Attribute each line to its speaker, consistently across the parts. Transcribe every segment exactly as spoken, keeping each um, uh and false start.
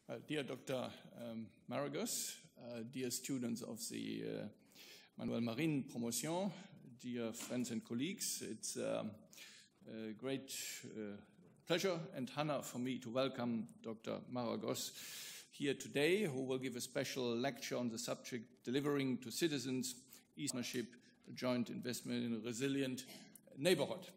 Speaker 1: Uh, dear Doctor Um, Maragos, uh, dear students of the uh, Manuel Marin Promotion, dear friends and colleagues, it's um, a great uh, pleasure and honor for me to welcome Doctor Maragos here today, who will give a special lecture on the subject Delivering to Citizens, East Partnership, a Joint Investment in a Resilient Neighborhood.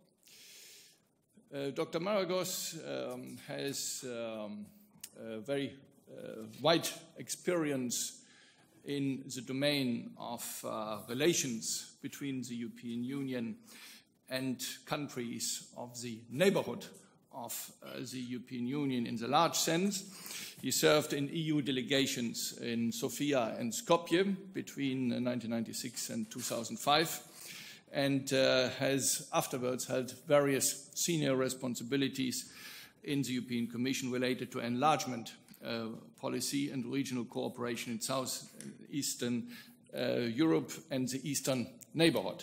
Speaker 1: Uh, Doctor Maragos um, has um, a very uh, wide experience in the domain of uh, relations between the European Union and countries of the neighborhood of uh, the European Union in the large sense. He served in E U delegations in Sofia and Skopje between uh, nineteen ninety-six and two thousand five. And uh, has afterwards held various senior responsibilities in the European Commission related to enlargement uh, policy and regional cooperation in southeastern uh, Europe and the eastern neighborhood.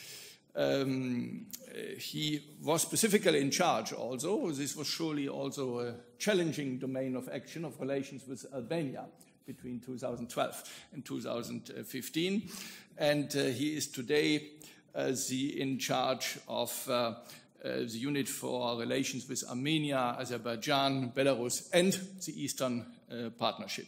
Speaker 1: Um, he was specifically in charge also, this was surely also a challenging domain of action of relations with Albania between two thousand twelve and two thousand fifteen. And uh, he is today Uh, the in charge of uh, uh, the unit for relations with Armenia, Azerbaijan, Belarus, and the Eastern uh, Partnership.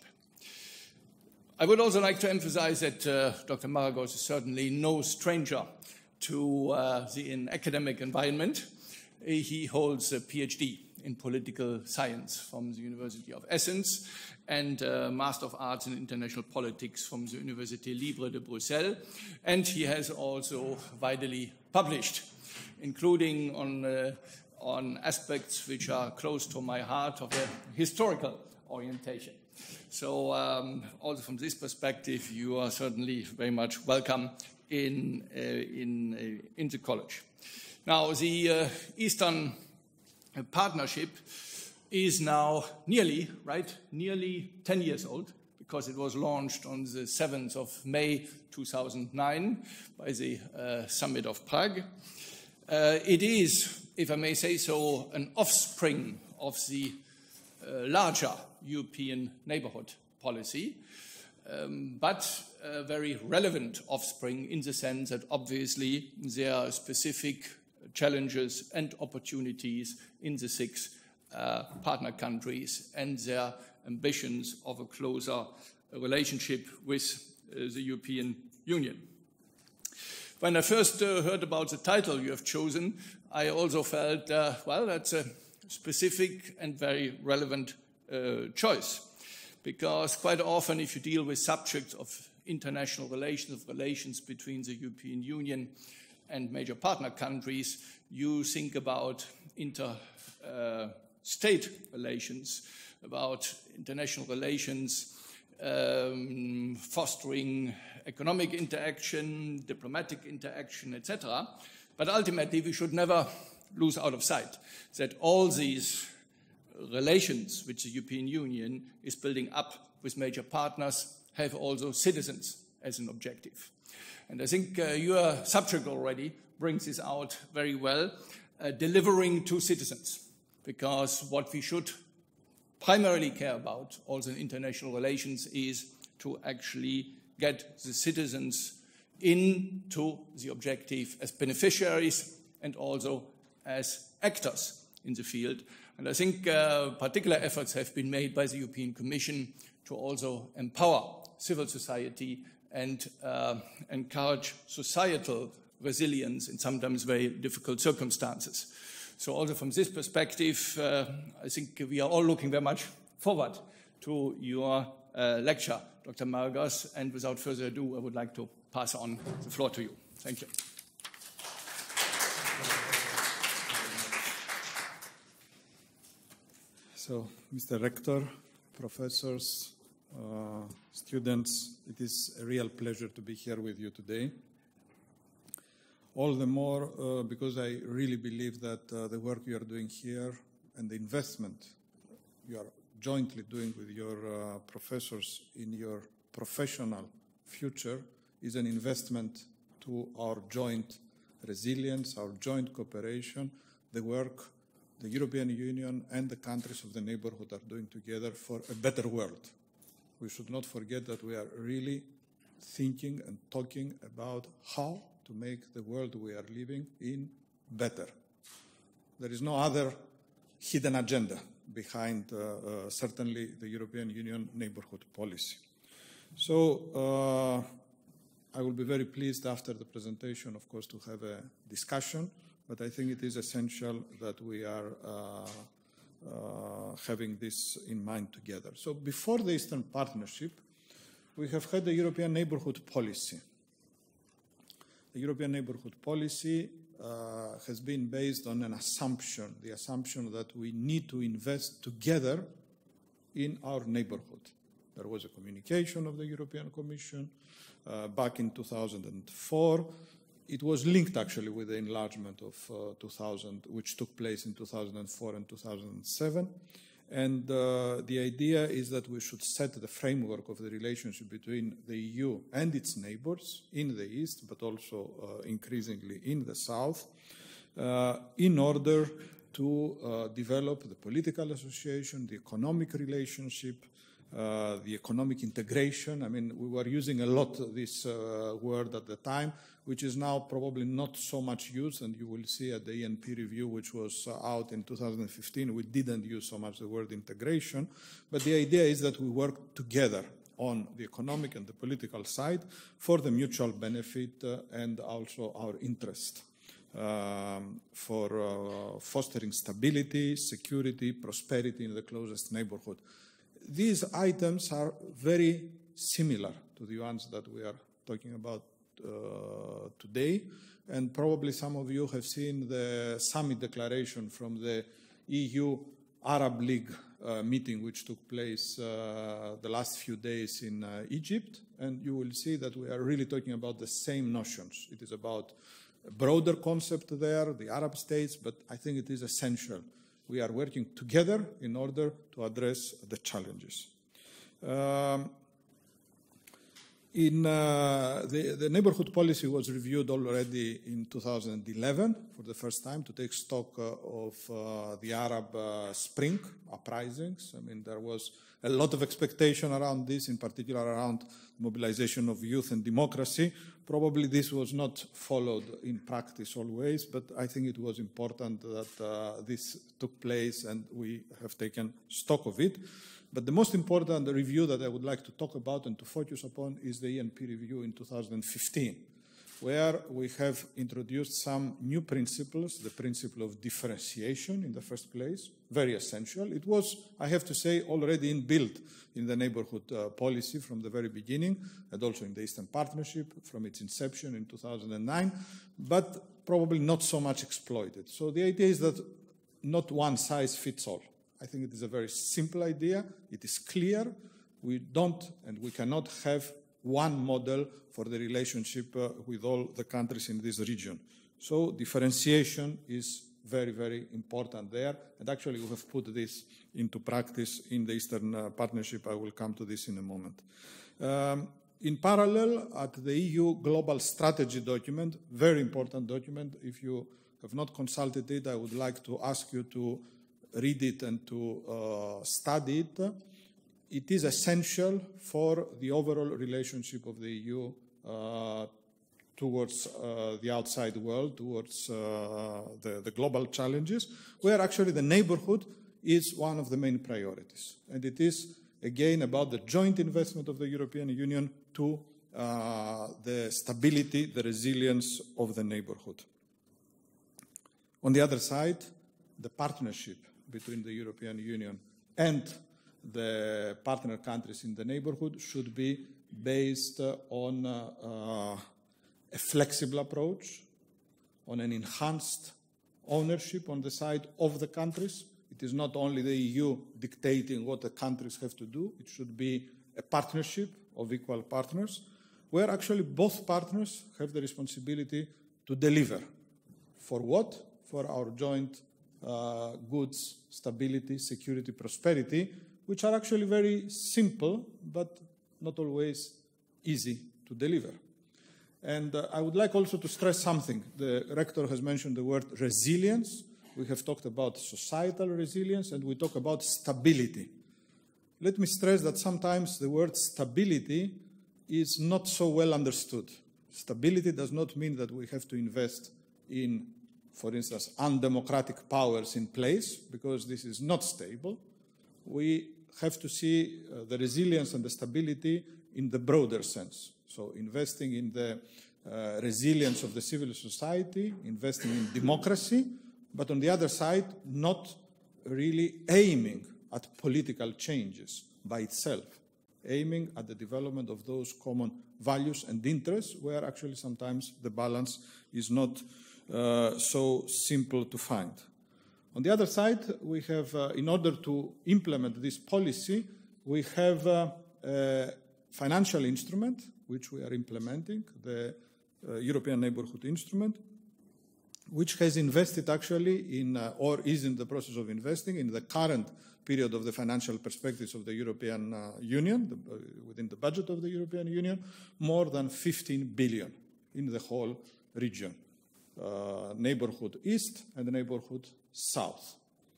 Speaker 1: I would also like to emphasize that uh, Doctor Maragos is certainly no stranger to uh, the in academic environment. He holds a PhD in political science from the University of Essex and a Master of Arts in International Politics from the Université Libre de Bruxelles. And he has also widely published, including on, uh, on aspects which are close to my heart of a historical orientation. So um, also from this perspective, you are certainly very much welcome in, uh, in, uh, in the college. Now, the uh, Eastern Partnership is now nearly, right, nearly ten years old, because it was launched on the seventh of May two thousand nine by the uh, Summit of Prague. Uh, it is, if I may say so, an offspring of the uh, larger European neighborhood policy, um, but a very relevant offspring in the sense that obviously there are specific challenges and opportunities in the six uh, partner countries and their ambitions of a closer relationship with uh, the European Union. When I first uh, heard about the title you have chosen, I also felt, uh, well, that's a specific and very relevant uh, choice, because quite often if you deal with subjects of international relations, of relations between the European Union and major partner countries, you think about inter-state uh, relations, about international relations, um, fostering economic interaction, diplomatic interaction, et cetera. But ultimately, we should never lose out of sight that all these relations which the European Union is building up with major partners have also citizens as an objective. And I think uh, your subject already brings this out very well, uh, delivering to citizens, because what we should primarily care about also in international relations is to actually get the citizens into the objective as beneficiaries and also as actors in the field. And I think uh, particular efforts have been made by the European Commission to also empower civil society and uh, encourage societal resilience in sometimes very difficult circumstances. So also from this perspective, uh, I think we are all looking very much forward to your uh, lecture, Doctor Maragos, and without further ado, I would like to pass on the floor to you. Thank you.
Speaker 2: So, Mister Rector, professors, Uh, students, it is a real pleasure to be here with you today. All the more uh, because I really believe that uh, the work you are doing here and the investment you are jointly doing with your uh, professors in your professional future is an investment to our joint resilience, our joint cooperation, the work the European Union and the countries of the neighborhood are doing together for a better world. We should not forget that we are really thinking and talking about how to make the world we are living in better. There is no other hidden agenda behind uh, uh, certainly the European Union neighborhood policy. So uh, I will be very pleased after the presentation, of course, to have a discussion, but I think it is essential that we are uh, uh, having this in mind together. So before the Eastern Partnership, we have had the European neighborhood policy. The European neighborhood policy uh, has been based on an assumption, the assumption that we need to invest together in our neighborhood. There was a communication of the European Commission uh, back in two thousand four. It was linked actually with the enlargement of uh, two thousand, which took place in two thousand four and two thousand seven. And uh, the idea is that we should set the framework of the relationship between the E U and its neighbors in the East, but also uh, increasingly in the South, uh, in order to uh, develop the political association, the economic relationship, uh, the economic integration. I mean, we were using a lot this uh, word at the time, which is now probably not so much used, and you will see at the E N P review, which was uh, out in two thousand fifteen, we didn't use so much the word integration, but the idea is that we work together on the economic and the political side for the mutual benefit uh, and also our interest um, for uh, fostering stability, security, prosperity in the closest neighborhood. These items are very similar to the ones that we are talking about Uh, today, and probably some of you have seen the summit declaration from the E U Arab League uh, meeting which took place uh, the last few days in uh, Egypt, and you will see that we are really talking about the same notions. It is about a broader concept there, the Arab states, but I think it is essential. We are working together in order to address the challenges. Um, In, uh, the, the neighborhood policy was reviewed already in two thousand eleven for the first time to take stock uh, of uh, the Arab uh, Spring uprisings. I mean, there was a lot of expectation around this, in particular around mobilization of youth and democracy. Probably this was not followed in practice always, but I think it was important that uh, this took place and we have taken stock of it. But the most important review that I would like to talk about and to focus upon is the E N P review in two thousand fifteen, where we have introduced some new principles, the principle of differentiation in the first place, very essential. It was, I have to say, already inbuilt in the neighborhood uh, policy from the very beginning, and also in the Eastern Partnership from its inception in two thousand nine, but probably not so much exploited. So the idea is that not one size fits all. I think it is a very simple idea. It is clear. We don't and we cannot have one model for the relationship uh, with all the countries in this region. So differentiation is very, very important there. And actually, we have put this into practice in the Eastern uh, Partnership. I will come to this in a moment. Um, in parallel, at the E U Global Strategy document, very important document. If you have not consulted it, I would like to ask you to read it and to uh, study it. It is essential for the overall relationship of the E U uh, towards uh, the outside world, towards uh, the, the global challenges, where actually the neighborhood is one of the main priorities. And it is, again, about the joint investment of the European Union to uh, the stability, the resilience of the neighborhood. On the other side, the partnership between the European Union and the partner countries in the neighborhood should be based on uh, uh, a flexible approach, on an enhanced ownership on the side of the countries. It is not only the E U dictating what the countries have to do. It should be a partnership of equal partners, where actually both partners have the responsibility to deliver. For what? For our joint uh, goods, stability, security, prosperity, which are actually very simple, but not always easy to deliver. And uh, I would like also to stress something. The rector has mentioned the word resilience. we have talked about societal resilience, and we talk about stability. Let me stress that sometimes the word stability is not so well understood. Stability does not mean that we have to invest in, for instance, undemocratic powers in place, because this is not stable. We have to see uh, the resilience and the stability in the broader sense. So investing in the uh, resilience of the civil society, investing in democracy, but on the other side, not really aiming at political changes by itself, aiming at the development of those common values and interests, where actually sometimes the balance is not uh, so simple to find. On the other side, we have, uh, in order to implement this policy, we have uh, a financial instrument, which we are implementing, the uh, European Neighbourhood Instrument, which has invested actually in, uh, or is in the process of investing in the current period of the financial perspectives of the European uh, Union, the, uh, within the budget of the European Union, more than fifteen billion in the whole region, uh, Neighbourhood East and Neighbourhood South.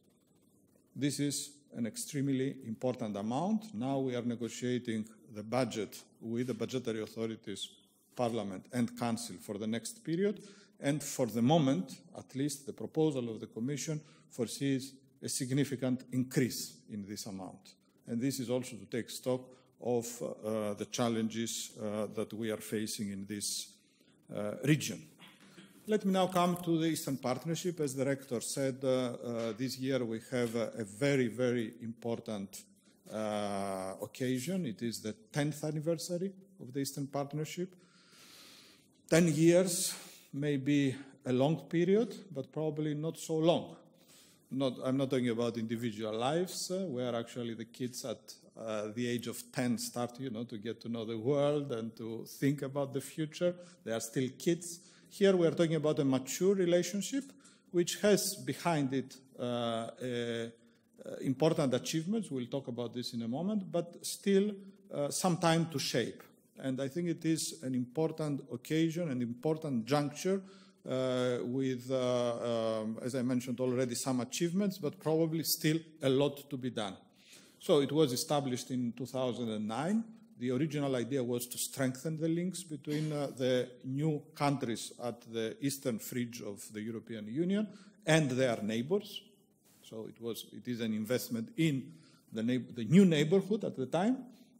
Speaker 2: This is an extremely important amount. Now we are negotiating the budget with the budgetary authorities, Parliament and Council for the next period. And for the moment, at least the proposal of the Commission foresees a significant increase in this amount. And this is also to take stock of uh, the challenges uh, that we are facing in this uh, region. Let me now come to the Eastern Partnership. As the Rector said, uh, uh, this year we have a, a very, very important uh, occasion. It is the tenth anniversary of the Eastern Partnership. Ten years may be a long period, but probably not so long. Not, I'm not talking about individual lives, uh, where actually the kids at uh, the age of ten start, you know, to get to know the world and to think about the future. They are still kids. Here we are talking about a mature relationship, which has behind it uh, uh, important achievements. We'll talk about this in a moment, but still uh, some time to shape. And I think it is an important occasion, an important juncture uh, with, uh, um, as I mentioned already, some achievements, but probably still a lot to be done. So it was established in two thousand nine. The original idea was to strengthen the links between uh, the new countries at the eastern fringe of the European Union and their neighbors. So it was, it is an investment in the, the new neighborhood at the time.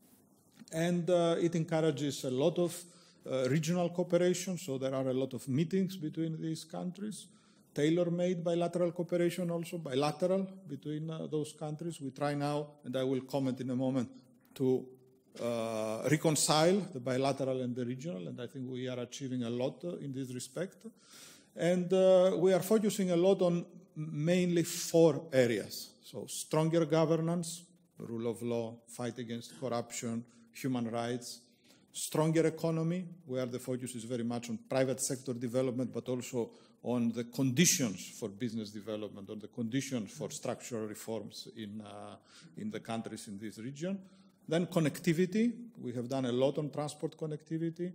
Speaker 2: And uh, it encourages a lot of uh, regional cooperation, so there are a lot of meetings between these countries, tailor-made bilateral cooperation also, bilateral between uh, those countries. We try now, and I will comment in a moment, to uh, reconcile the bilateral and the regional, and I think we are achieving a lot uh, in this respect. And uh, we are focusing a lot on mainly four areas. So stronger governance, rule of law, fight against corruption, human rights, stronger economy, where the focus is very much on private sector development, but also on the conditions for business development, on the conditions for structural reforms in, uh, in the countries in this region. Then connectivity. We have done a lot on transport connectivity,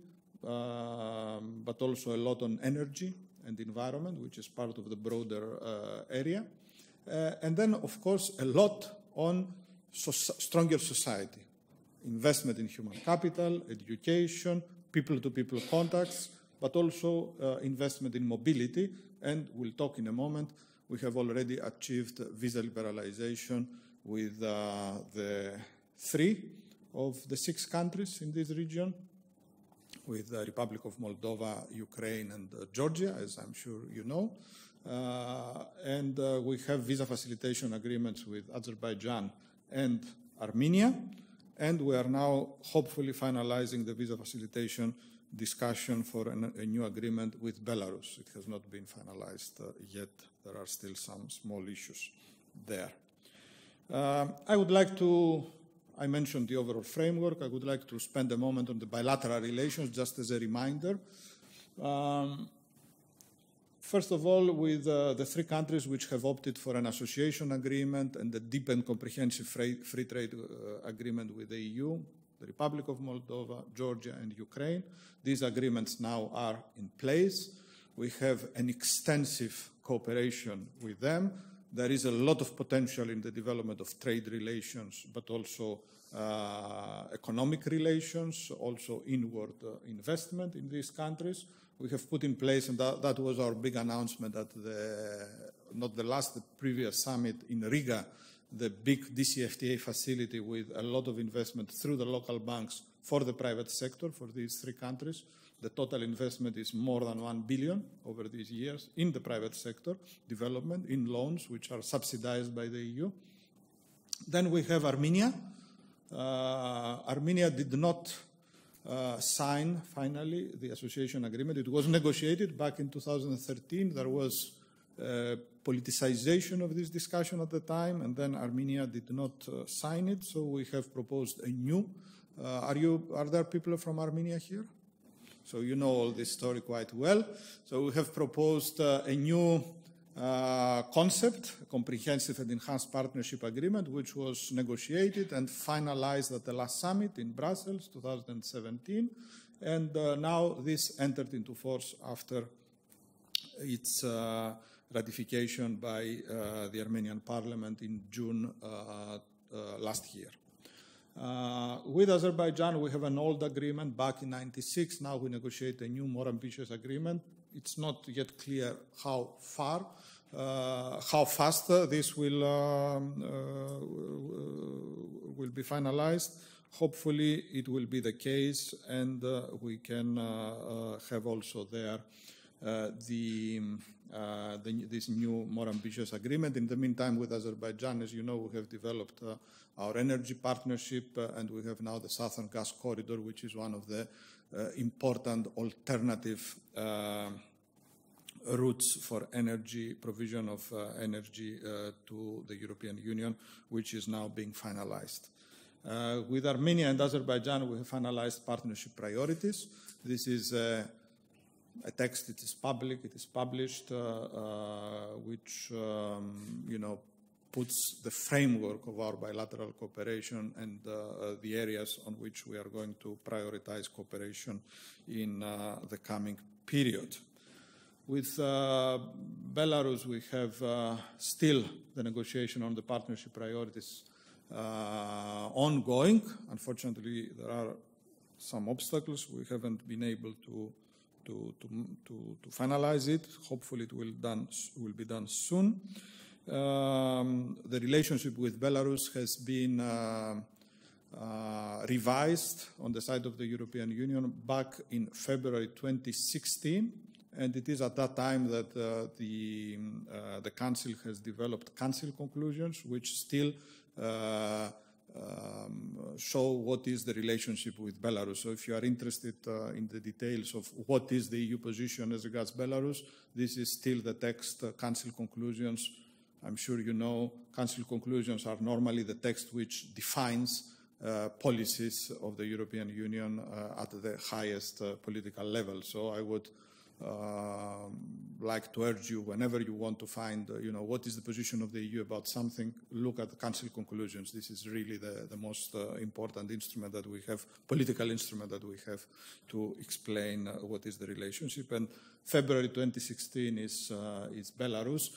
Speaker 2: um, but also a lot on energy and environment, which is part of the broader uh, area. Uh, and then, of course, a lot on so stronger society. Investment in human capital, education, people-to-people contacts, but also uh, investment in mobility. And we'll talk in a moment. We have already achieved visa liberalization with uh, the three of the six countries in this region, with the Republic of Moldova, Ukraine, and uh, Georgia, as I'm sure you know. Uh, and uh, we have visa facilitation agreements with Azerbaijan and Armenia. And we are now hopefully finalizing the visa facilitation discussion for an, a new agreement with Belarus. It has not been finalized uh, yet. There are still some small issues there. Um, I would like to, I mentioned the overall framework. I would like to spend a moment on the bilateral relations, just as a reminder. Um, First of all, with uh, the three countries which have opted for an association agreement and a deep and comprehensive free, free trade uh, agreement with the E U, the Republic of Moldova, Georgia, and Ukraine. These agreements now are in place. We have an extensive cooperation with them. There is a lot of potential in the development of trade relations, but also uh, economic relations, also inward uh, investment in these countries. We have put in place, and that, that was our big announcement at the, not the last, the previous summit in Riga, the big D C F T A facility with a lot of investment through the local banks for the private sector for these three countries. The total investment is more than one billion over these years in the private sector development, in loans which are subsidized by the E U. Then we have Armenia. Uh, Armenia did not uh, sign, finally, the association agreement. It was negotiated back in two thousand thirteen. There was uh, politicization of this discussion at the time, and then Armenia did not uh, sign it, so we have proposed a new. Uh, are, you, are there people from Armenia here? So you know all this story quite well. So we have proposed uh, a new uh, concept, a comprehensive and enhanced partnership agreement, which was negotiated and finalized at the last summit in Brussels, two thousand seventeen. And uh, now this entered into force after its uh, ratification by uh, the Armenian parliament in June uh, uh, last year. Uh, with Azerbaijan, we have an old agreement back in ninety-six. Now we negotiate a new, more ambitious agreement. It's not yet clear how far, uh, how fast uh, this will, um, uh, will be finalized. Hopefully it will be the case, and uh, we can uh, uh, have also there uh, the, uh, the, this new, more ambitious agreement. In the meantime, with Azerbaijan, as you know, we have developed uh, our energy partnership, uh, and we have now the Southern Gas Corridor, which is one of the uh, important alternative uh, routes for energy, provision of uh, energy uh, to the European Union, which is now being finalized. Uh, with Armenia and Azerbaijan, we have finalized partnership priorities. This is uh, a text, it is public, it is published, uh, uh, which, um, you know, puts the framework of our bilateral cooperation and uh, the areas on which we are going to prioritize cooperation in uh, the coming period. With uh, Belarus, we have uh, still the negotiation on the partnership priorities uh, ongoing. Unfortunately, there are some obstacles. We haven't been able to, to, to, to, to finalize it. Hopefully it will, done, will be done soon. Um, the relationship with Belarus has been uh, uh, revised on the side of the European Union back in February twenty sixteen, and it is at that time that uh, the, uh, the Council has developed Council conclusions which still uh, um, show what is the relationship with Belarus. So if you are interested uh, in the details of what is the E U position as regards Belarus, this is still the text, uh, Council conclusions. I'm sure you know, Council conclusions are normally the text which defines uh, policies of the European Union uh, at the highest uh, political level. So I would uh, like to urge you, whenever you want to find, uh, you know, what is the position of the E U about something, look at the Council conclusions. This is really the, the most uh, important instrument that we have, political instrument that we have to explain uh, what is the relationship. And February twenty sixteen is, uh, is Belarus.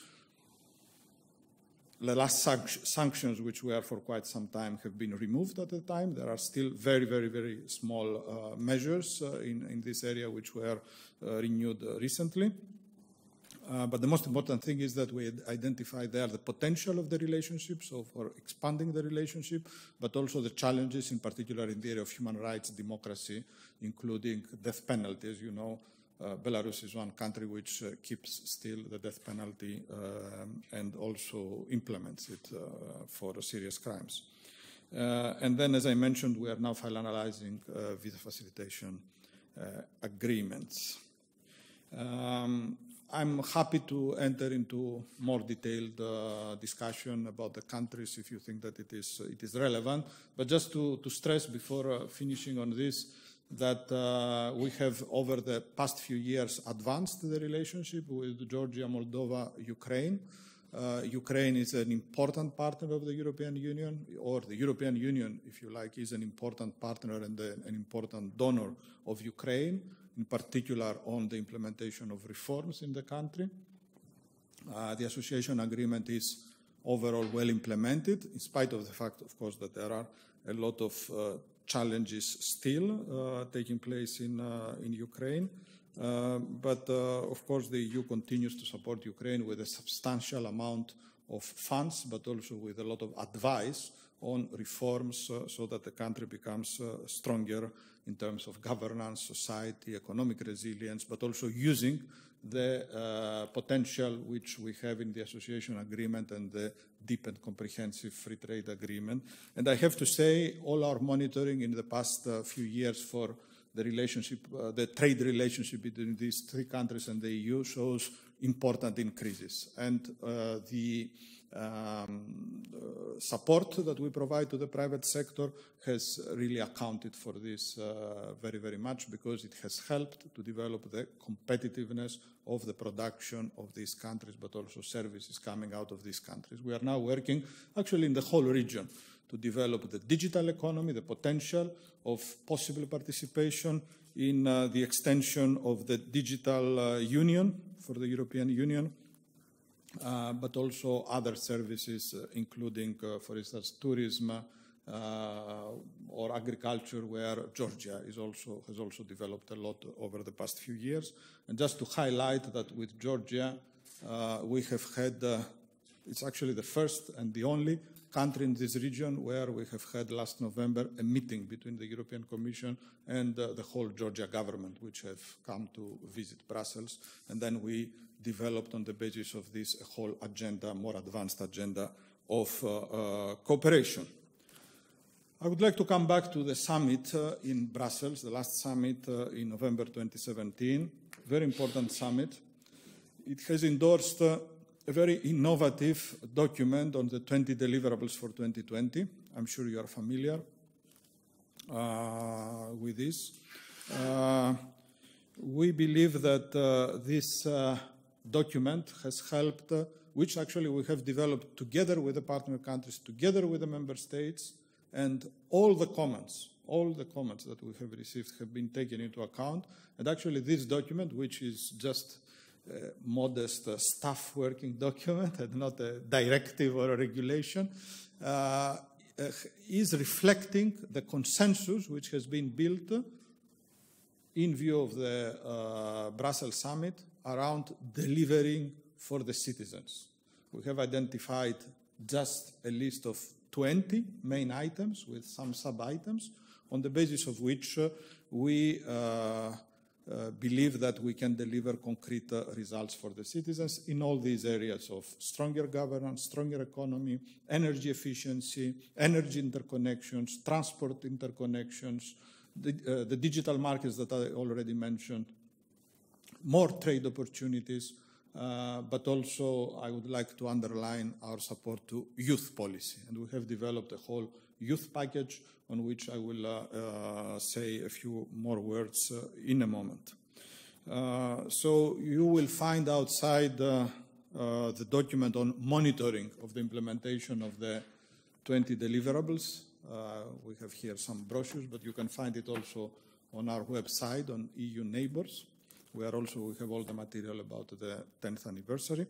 Speaker 2: The last sanc sanctions, which were for quite some time, have been removed at the time. There are still very, very, very small uh, measures uh, in, in this area which were uh, renewed uh, recently. Uh, but the most important thing is that we identify there the potential of the relationship, so for expanding the relationship, but also the challenges, in particular in the area of human rights, democracy, including death penalty. As you know, Uh, Belarus is one country which uh, keeps still the death penalty uh, and also implements it uh, for serious crimes. Uh, and then, as I mentioned, we are now finalizing uh, visa facilitation uh, agreements. Um, I'm happy to enter into more detailed uh, discussion about the countries if you think that it is, it is relevant. But just to, to stress before uh, finishing on this, that uh, we have over the past few years advanced the relationship with Georgia, Moldova, Ukraine. Uh, Ukraine is an important partner of the European Union, or the European Union, if you like, is an important partner and a, an important donor of Ukraine, in particular on the implementation of reforms in the country. Uh, the association agreement is overall well implemented, in spite of the fact, of course, that there are a lot of uh, challenges still uh, taking place in, uh, in Ukraine. Uh, but, uh, of course, the E U continues to support Ukraine with a substantial amount of funds, but also with a lot of advice on reforms uh, so that the country becomes uh, stronger in terms of governance, society, economic resilience, but also using the uh, potential which we have in the association agreement and the deep and comprehensive free trade agreement. And I have to say, all our monitoring in the past uh, few years for the relationship, uh, the trade relationship between these three countries and the E U shows important increases. And uh, the um, uh, support that we provide to the private sector has really accounted for this uh, very, very much, because it has helped to develop the competitiveness of the production of these countries, but also services coming out of these countries. We are now working actually in the whole region to develop the digital economy, the potential of possible participation in uh, the extension of the digital uh, union for the European Union, uh, but also other services, uh, including, uh, for instance, tourism uh, or agriculture, where Georgia is also, has also developed a lot over the past few years. And just to highlight that with Georgia, uh, we have had, uh, it's actually the first and the only country in this region where we have had last November a meeting between the European Commission and uh, the whole Georgia government, which have come to visit Brussels. And then we developed on the basis of this a whole agenda, more advanced agenda of uh, uh, cooperation. I would like to come back to the summit uh, in Brussels, the last summit uh, in November twenty seventeen, very important summit. It has endorsed uh, a very innovative document on the twenty deliverables for twenty twenty. I'm sure you are familiar uh, with this. Uh, we believe that uh, this uh, document has helped, uh, which actually we have developed together with the partner countries, together with the member states, and all the comments, all the comments that we have received have been taken into account. And actually this document, which is just a modest uh, staff working document and not a directive or a regulation, uh, uh, is reflecting the consensus which has been built in view of the uh, Brussels summit around delivering for the citizens. We have identified just a list of twenty main items with some sub-items on the basis of which uh, we uh, uh, believe that we can deliver concrete uh, results for the citizens in all these areas of stronger governance, stronger economy, energy efficiency, energy interconnections, transport interconnections, the, uh, the digital markets that I already mentioned, more trade opportunities, Uh, but also I would like to underline our support to youth policy. And we have developed a whole youth package on which I will uh, uh, say a few more words uh, in a moment. Uh, so you will find outside uh, uh, the document on monitoring of the implementation of the twenty deliverables. Uh, we have here some brochures, but you can find it also on our website on E U Neighbours, where also we have all the material about the tenth anniversary.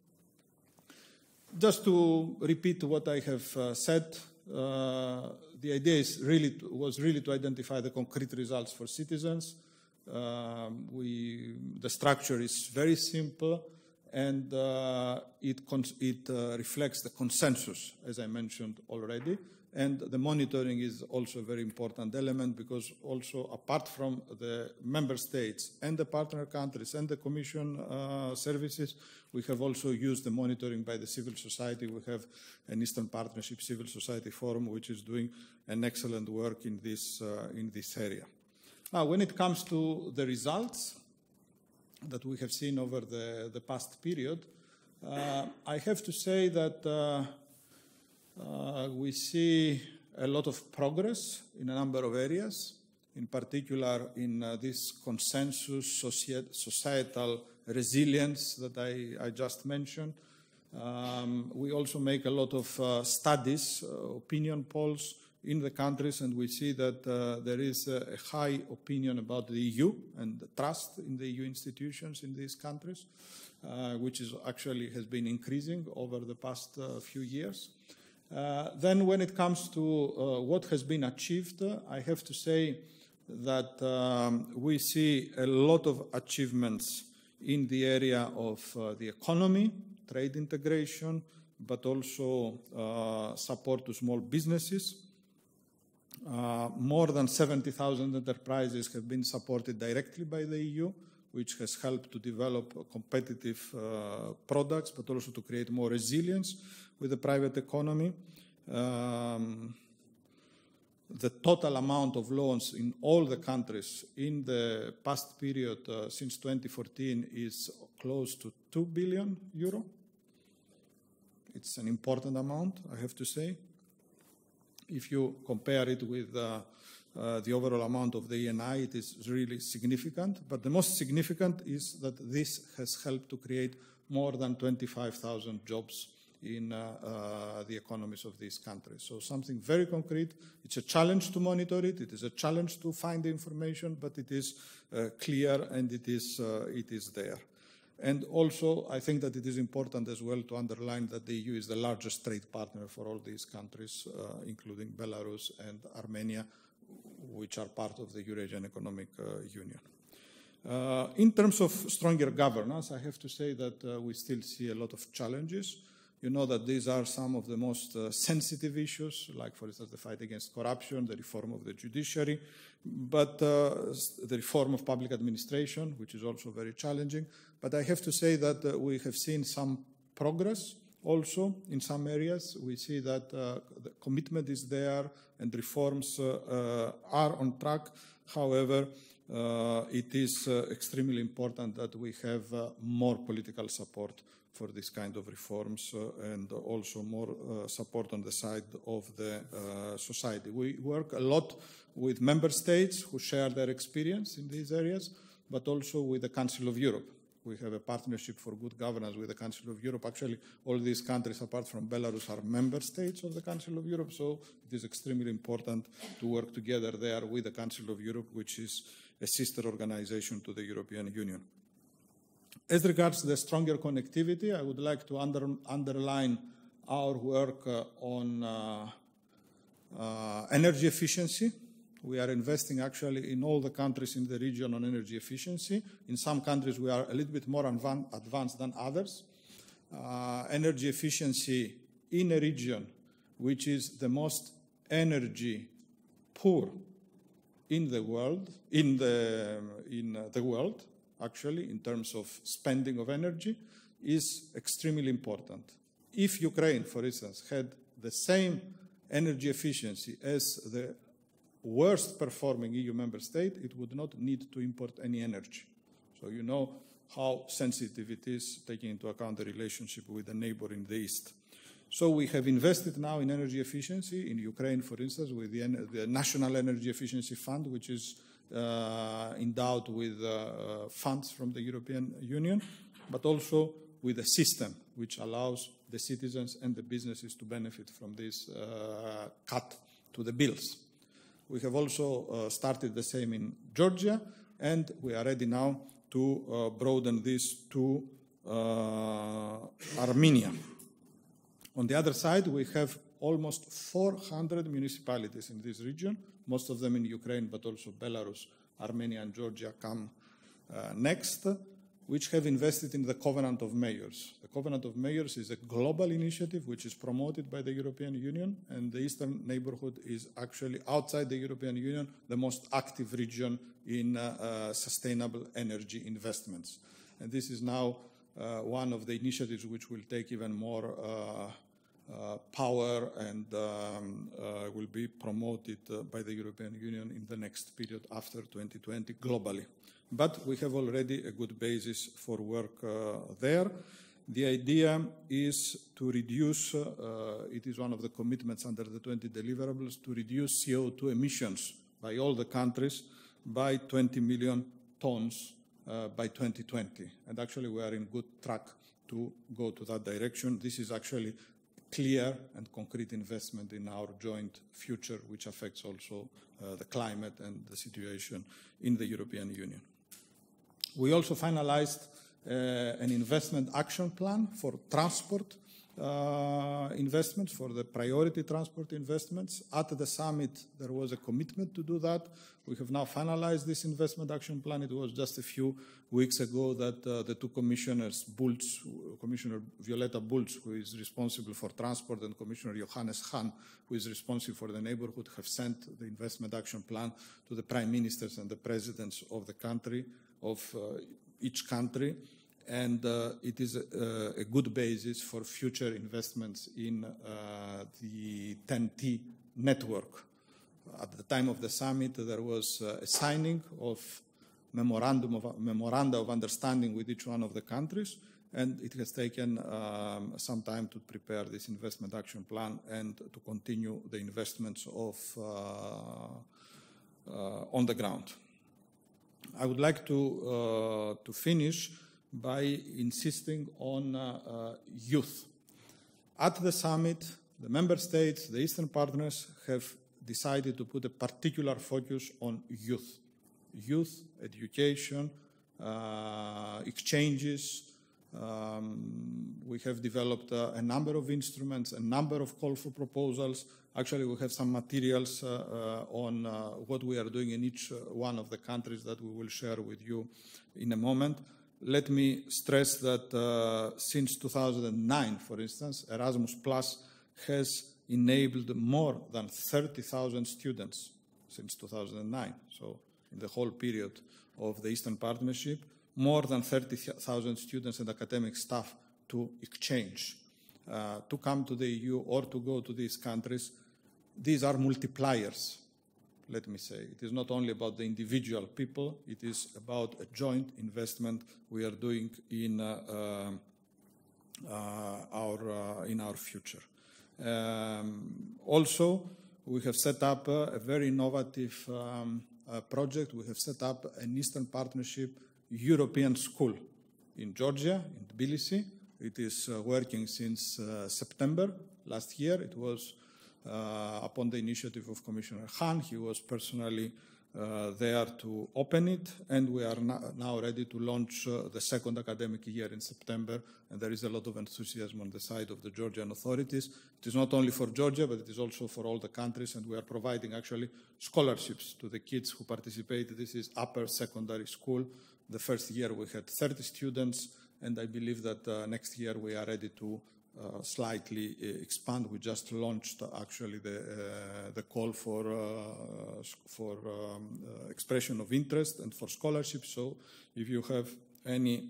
Speaker 2: Just to repeat what I have uh, said, uh, the idea is really to, was really to identify the concrete results for citizens. Um, we, the structure is very simple, and uh, it, it uh, reflects the consensus, as I mentioned already. And the monitoring is also a very important element, because also apart from the member states and the partner countries and the Commission uh, services, we have also used the monitoring by the civil society. We have an Eastern Partnership Civil Society Forum, which is doing an excellent work in this, uh, in this area. Now, when it comes to the results that we have seen over the, the past period, uh, I have to say that uh, Uh, we see a lot of progress in a number of areas, in particular in uh, this consensus societal resilience that I, I just mentioned. Um, we also make a lot of uh, studies, uh, opinion polls in the countries, and we see that uh, there is a, a high opinion about the E U and the trust in the E U institutions in these countries, uh, which is actually has been increasing over the past uh, few years. Uh, then when it comes to uh, what has been achieved, uh, I have to say that um, we see a lot of achievements in the area of uh, the economy, trade integration, but also uh, support to small businesses. Uh, more than seventy thousand enterprises have been supported directly by the E U, which has helped to develop competitive uh, products, but also to create more resilience with the private economy. Um, the total amount of loans in all the countries in the past period uh, since twenty fourteen is close to two billion euro. It's an important amount, I have to say. If you compare it with uh, uh, the overall amount of the E N I, it is really significant. But the most significant is that this has helped to create more than twenty-five thousand jobs in uh, uh, the economies of these countries. So something very concrete. It's a challenge to monitor it. It is a challenge to find the information, but it is uh, clear and it is, uh, it is there. And also, I think that it is important as well to underline that the E U is the largest trade partner for all these countries, uh, including Belarus and Armenia, which are part of the Eurasian Economic uh, Union. Uh, in terms of stronger governance, I have to say that uh, we still see a lot of challenges. You know that these are some of the most uh, sensitive issues, like, for instance, the fight against corruption, the reform of the judiciary, but uh, the reform of public administration, which is also very challenging. But I have to say that uh, we have seen some progress also in some areas. We see that uh, the commitment is there and reforms uh, uh, are on track. However, uh, it is uh, extremely important that we have uh, more political support for this kind of reforms uh, and also more uh, support on the side of the uh, society. We work a lot with member states who share their experience in these areas, but also with the Council of Europe. We have a partnership for good governance with the Council of Europe. Actually, all these countries, apart from Belarus, are member states of the Council of Europe, so it is extremely important to work together there with the Council of Europe, which is a sister organization to the European Union. As regards the stronger connectivity, I would like to under, underline our work uh, on uh, uh, energy efficiency. We are investing actually in all the countries in the region on energy efficiency. In some countries, we are a little bit more advanced than others. Uh, energy efficiency in a region which is the most energy poor in the world, in the, in the world, actually, in terms of spending of energy, is extremely important. If Ukraine, for instance, had the same energy efficiency as the worst performing E U member state, it would not need to import any energy. So you know how sensitive it is, taking into account the relationship with the neighbor in the east. So we have invested now in energy efficiency in Ukraine, for instance, with the, the National Energy Efficiency Fund, which is uh, endowed with uh, funds from the European Union, but also with a system which allows the citizens and the businesses to benefit from this uh, cut to the bills. We have also uh, started the same in Georgia, and we are ready now to uh, broaden this to uh, Armenia. On the other side, we have almost four hundred municipalities in this region, most of them in Ukraine, but also Belarus, Armenia, and Georgia come uh, next, which have invested in the Covenant of Mayors. The Covenant of Mayors is a global initiative which is promoted by the European Union, and the Eastern Neighbourhood is actually, outside the European Union, the most active region in uh, uh, sustainable energy investments. And this is now uh, one of the initiatives which will take even more uh, uh, power and um, uh, will be promoted uh, by the European Union in the next period after twenty twenty globally. But we have already a good basis for work uh, there. The idea is to reduce, uh, it is one of the commitments under the twenty deliverables, to reduce C O two emissions by all the countries by twenty million tons uh, by twenty twenty. And actually we are in good track to go to that direction. This is actually clear and concrete investment in our joint future, which affects also uh, the climate and the situation in the European Union. We also finalized uh, an investment action plan for transport uh, investments, for the priority transport investments. At the summit, there was a commitment to do that. We have now finalized this investment action plan. It was just a few weeks ago that uh, the two commissioners, Bulc, Commissioner Violeta Bulc, who is responsible for transport, and Commissioner Johannes Hahn, who is responsible for the neighborhood, have sent the investment action plan to the prime ministers and the presidents of the country, of uh, each country. And uh, it is a, a good basis for future investments in uh, the ten T network. At the time of the summit, there was uh, a signing of memorandum of memoranda of understanding with each one of the countries, and it has taken um, some time to prepare this investment action plan and to continue the investments of uh, uh, on the ground. I would like to uh, to finish by insisting on uh, uh, youth. At the summit, the member states, the Eastern partners, have decided to put a particular focus on youth. Youth, education, uh, exchanges. Um, we have developed uh, a number of instruments, a number of call for proposals. Actually, we have some materials uh, uh, on uh, what we are doing in each uh, one of the countries that we will share with you in a moment. Let me stress that uh, since two thousand nine, for instance, Erasmus Plus has enabled more than thirty thousand students since two thousand nine. So in the whole period of the Eastern Partnership, more than thirty thousand students and academic staff to exchange, uh, to come to the E U or to go to these countries. These are multipliers, let me say. It is not only about the individual people, it is about a joint investment we are doing in uh, uh, our, uh, in our future. Um, also, we have set up uh, a very innovative um, uh, project. We have set up an Eastern Partnership European School in Georgia, in Tbilisi. It is uh, working since uh, September last year. It was uh, upon the initiative of Commissioner Hahn. He was personally uh, there to open it, and we are now ready to launch uh, the second academic year in September, and there is a lot of enthusiasm on the side of the Georgian authorities. It is not only for Georgia, but it is also for all the countries, and we are providing actually scholarships to the kids who participate. This is upper secondary school. The first year we had thirty students, and I believe that uh, next year we are ready to uh, slightly uh, expand. We just launched uh, actually the, uh, the call for, uh, for um, uh, expression of interest and for scholarships. So if you have any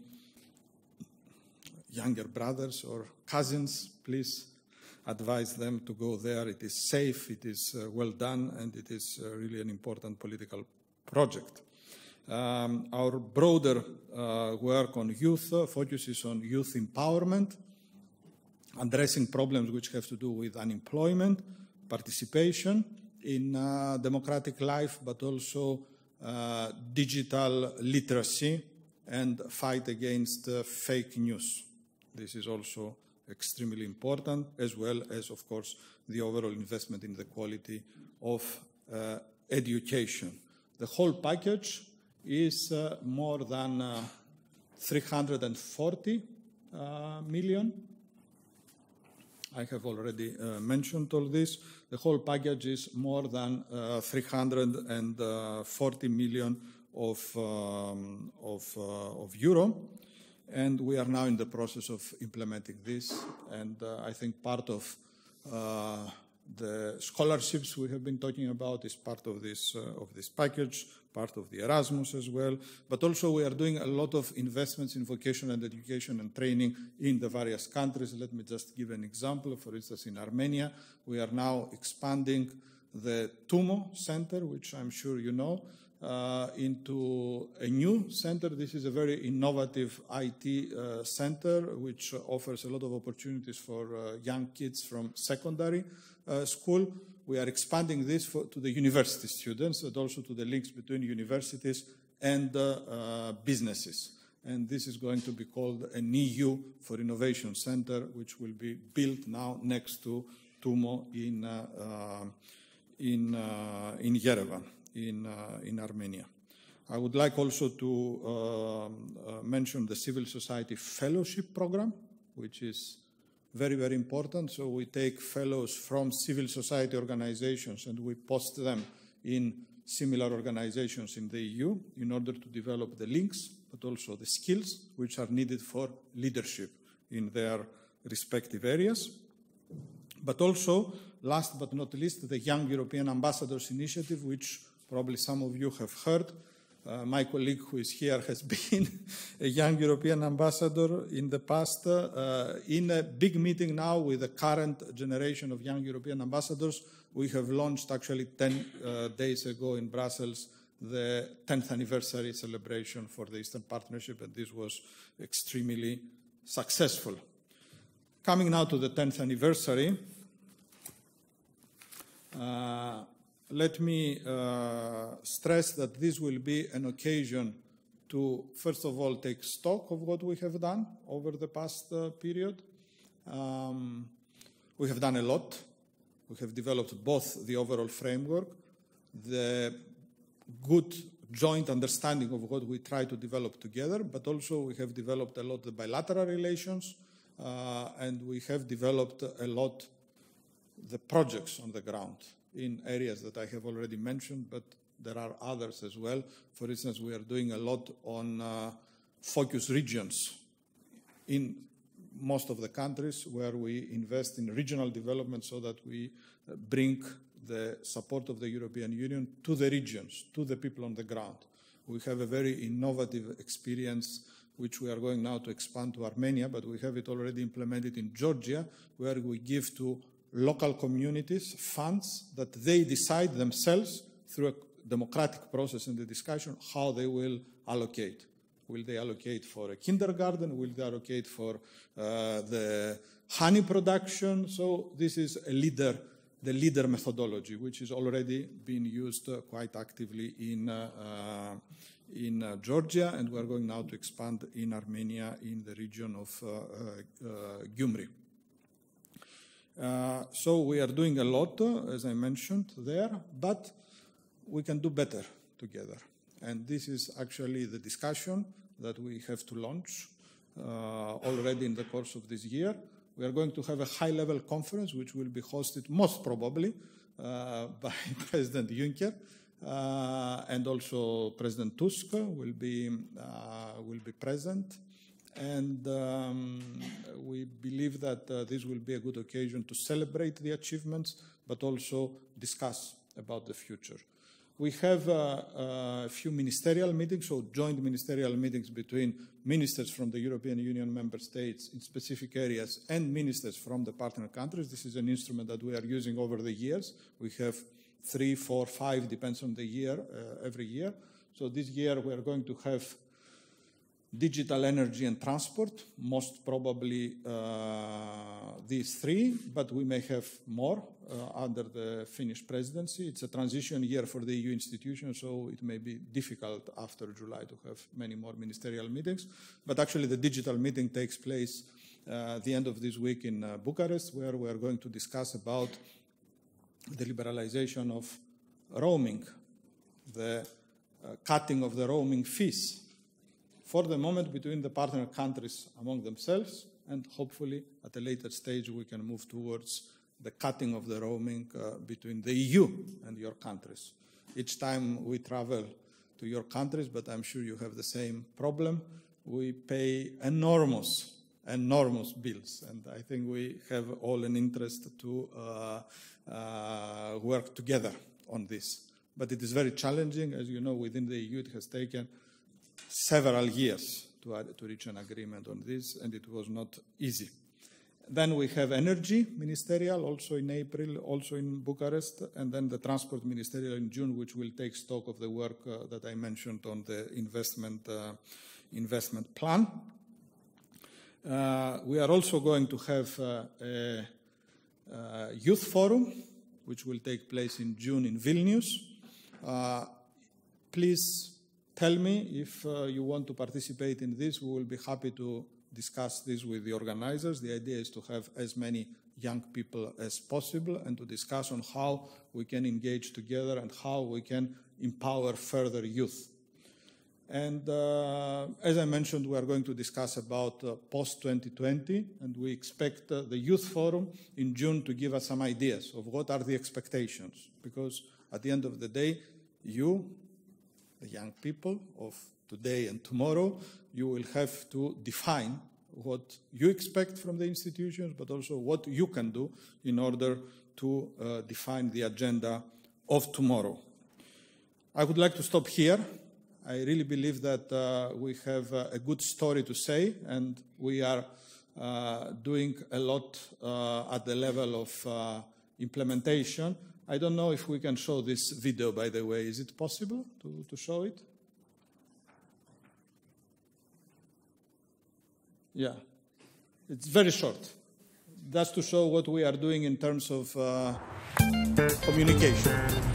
Speaker 2: younger brothers or cousins, please advise them to go there. It is safe, it is uh, well done, and it is uh, really an important political project. Um, our broader uh, work on youth uh, focuses on youth empowerment, addressing problems which have to do with unemployment, participation in uh, democratic life, but also uh, digital literacy and fight against uh, fake news. This is also extremely important, as well as, of course, the overall investment in the quality of uh, education. The whole package is uh, more than uh, three hundred forty uh, million. I have already uh, mentioned all this. The whole package is more than uh, three hundred forty million of, um, of, uh, of euro. And we are now in the process of implementing this. And uh, I think part of uh, the scholarships we have been talking about is part of this, uh, of this package, part of the Erasmus as well. But also we are doing a lot of investments in vocational and education and training in the various countries. Let me just give an example. For instance, in Armenia, we are now expanding the Tumo Center, which I'm sure you know, uh, into a new center. This is a very innovative I T uh, center, which offers a lot of opportunities for uh, young kids from secondary uh, school. We are expanding this for, to the university students and also to the links between universities and uh, uh, businesses. and this is going to be called an E U for Innovation Center, which will be built now next to Tumo in, uh, uh, in, uh, in Yerevan, in, uh, in Armenia. I would like also to uh, uh, mention the Civil Society Fellowship Program, which is very, very important. So we take fellows from civil society organizations and we post them in similar organizations in the E U in order to develop the links, but also the skills which are needed for leadership in their respective areas. But also, last but not least, the Young European Ambassadors Initiative, which probably some of you have heard. Uh, my colleague who is here has been a young European ambassador in the past. Uh, in a big meeting now with the current generation of young European ambassadors, we have launched actually ten uh, days ago in Brussels the tenth anniversary celebration for the Eastern Partnership, and this was extremely successful. Coming now to the tenth anniversary, uh, let me uh, stress that this will be an occasion to, first of all, take stock of what we have done over the past uh, period. Um, we have done a lot. We have developed both the overall framework, the good joint understanding of what we try to develop together, but also we have developed a lot the bilateral relations, uh, and we have developed a lot the projects on the ground in areas that I have already mentioned, but there are others as well. For instance, we are doing a lot on uh, focus regions in most of the countries where we invest in regional development so that we bring the support of the European Union to the regions, to the people on the ground. We have a very innovative experience which we are going now to expand to Armenia, but we have it already implemented in Georgia, where we give to local communities funds that they decide themselves through a democratic process in the discussion how they will allocate. Will they allocate for a kindergarten? Will they allocate for uh, the honey production? So this is a leader, the leader methodology, which is already being used uh, quite actively in, uh, uh, in uh, Georgia, and we are going now to expand in Armenia in the region of uh, uh, uh, Gyumri. Uh, so we are doing a lot, uh, as I mentioned there, but we can do better together. And this is actually the discussion that we have to launch uh, already in the course of this year. We are going to have a high-level conference, which will be hosted most probably uh, by President Juncker, uh, and also President Tusk will be, uh, will be present. And um, we believe that uh, this will be a good occasion to celebrate the achievements, but also discuss about the future. We have uh, uh, a few ministerial meetings, so joint ministerial meetings between ministers from the European Union member states in specific areas and ministers from the partner countries. This is an instrument that we are using over the years. We have three, four, five, depends on the year, uh, every year. So this year we are going to have digital energy and transport, most probably uh, these three, but we may have more uh, under the Finnish presidency. It's a transition year for the E U institutions, so it may be difficult after July to have many more ministerial meetings. But actually the digital meeting takes place uh, at the end of this week in uh, Bucharest, where we are going to discuss about the liberalization of roaming, the uh, cutting of the roaming fees for the moment between the partner countries among themselves, and hopefully at a later stage we can move towards the cutting of the roaming uh, between the E U and your countries. Each time we travel to your countries, but I'm sure you have the same problem, we pay enormous, enormous bills, and I think we have all an interest to uh, uh, work together on this. But it is very challenging. As you know, within the E U it has taken several years to, uh, to reach an agreement on this, and it was not easy. Then we have energy ministerial, also in April, also in Bucharest, and then the transport ministerial in June, which will take stock of the work uh, that I mentioned on the investment, uh, investment plan. Uh, we are also going to have uh, a, a youth forum, which will take place in June in Vilnius. Uh, please tell me if uh, you want to participate in this. We will be happy to discuss this with the organizers. The idea is to have as many young people as possible and to discuss on how we can engage together and how we can empower further youth. And uh, as I mentioned, we are going to discuss about uh, post twenty twenty, and we expect uh, the Youth Forum in June to give us some ideas of what are the expectations. Because at the end of the day, you, the young people of today and tomorrow, you will have to define what you expect from the institutions, but also what you can do in order to uh, define the agenda of tomorrow. I would like to stop here. I really believe that uh, we have uh, a good story to say, and we are uh, doing a lot uh, at the level of uh, implementation. I don't know if we can show this video, by the way. Is it possible to, to show it? Yeah, it's very short. That's to show what we are doing in terms of uh, communication.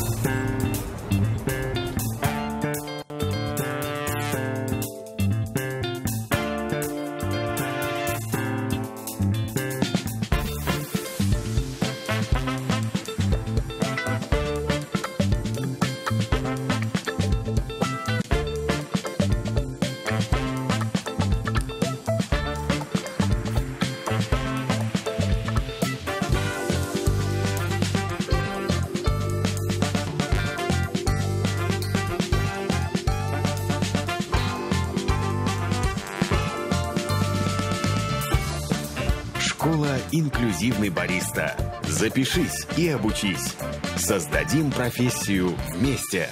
Speaker 3: Инклюзивный бариста. Запишись и обучись. Создадим профессию вместе.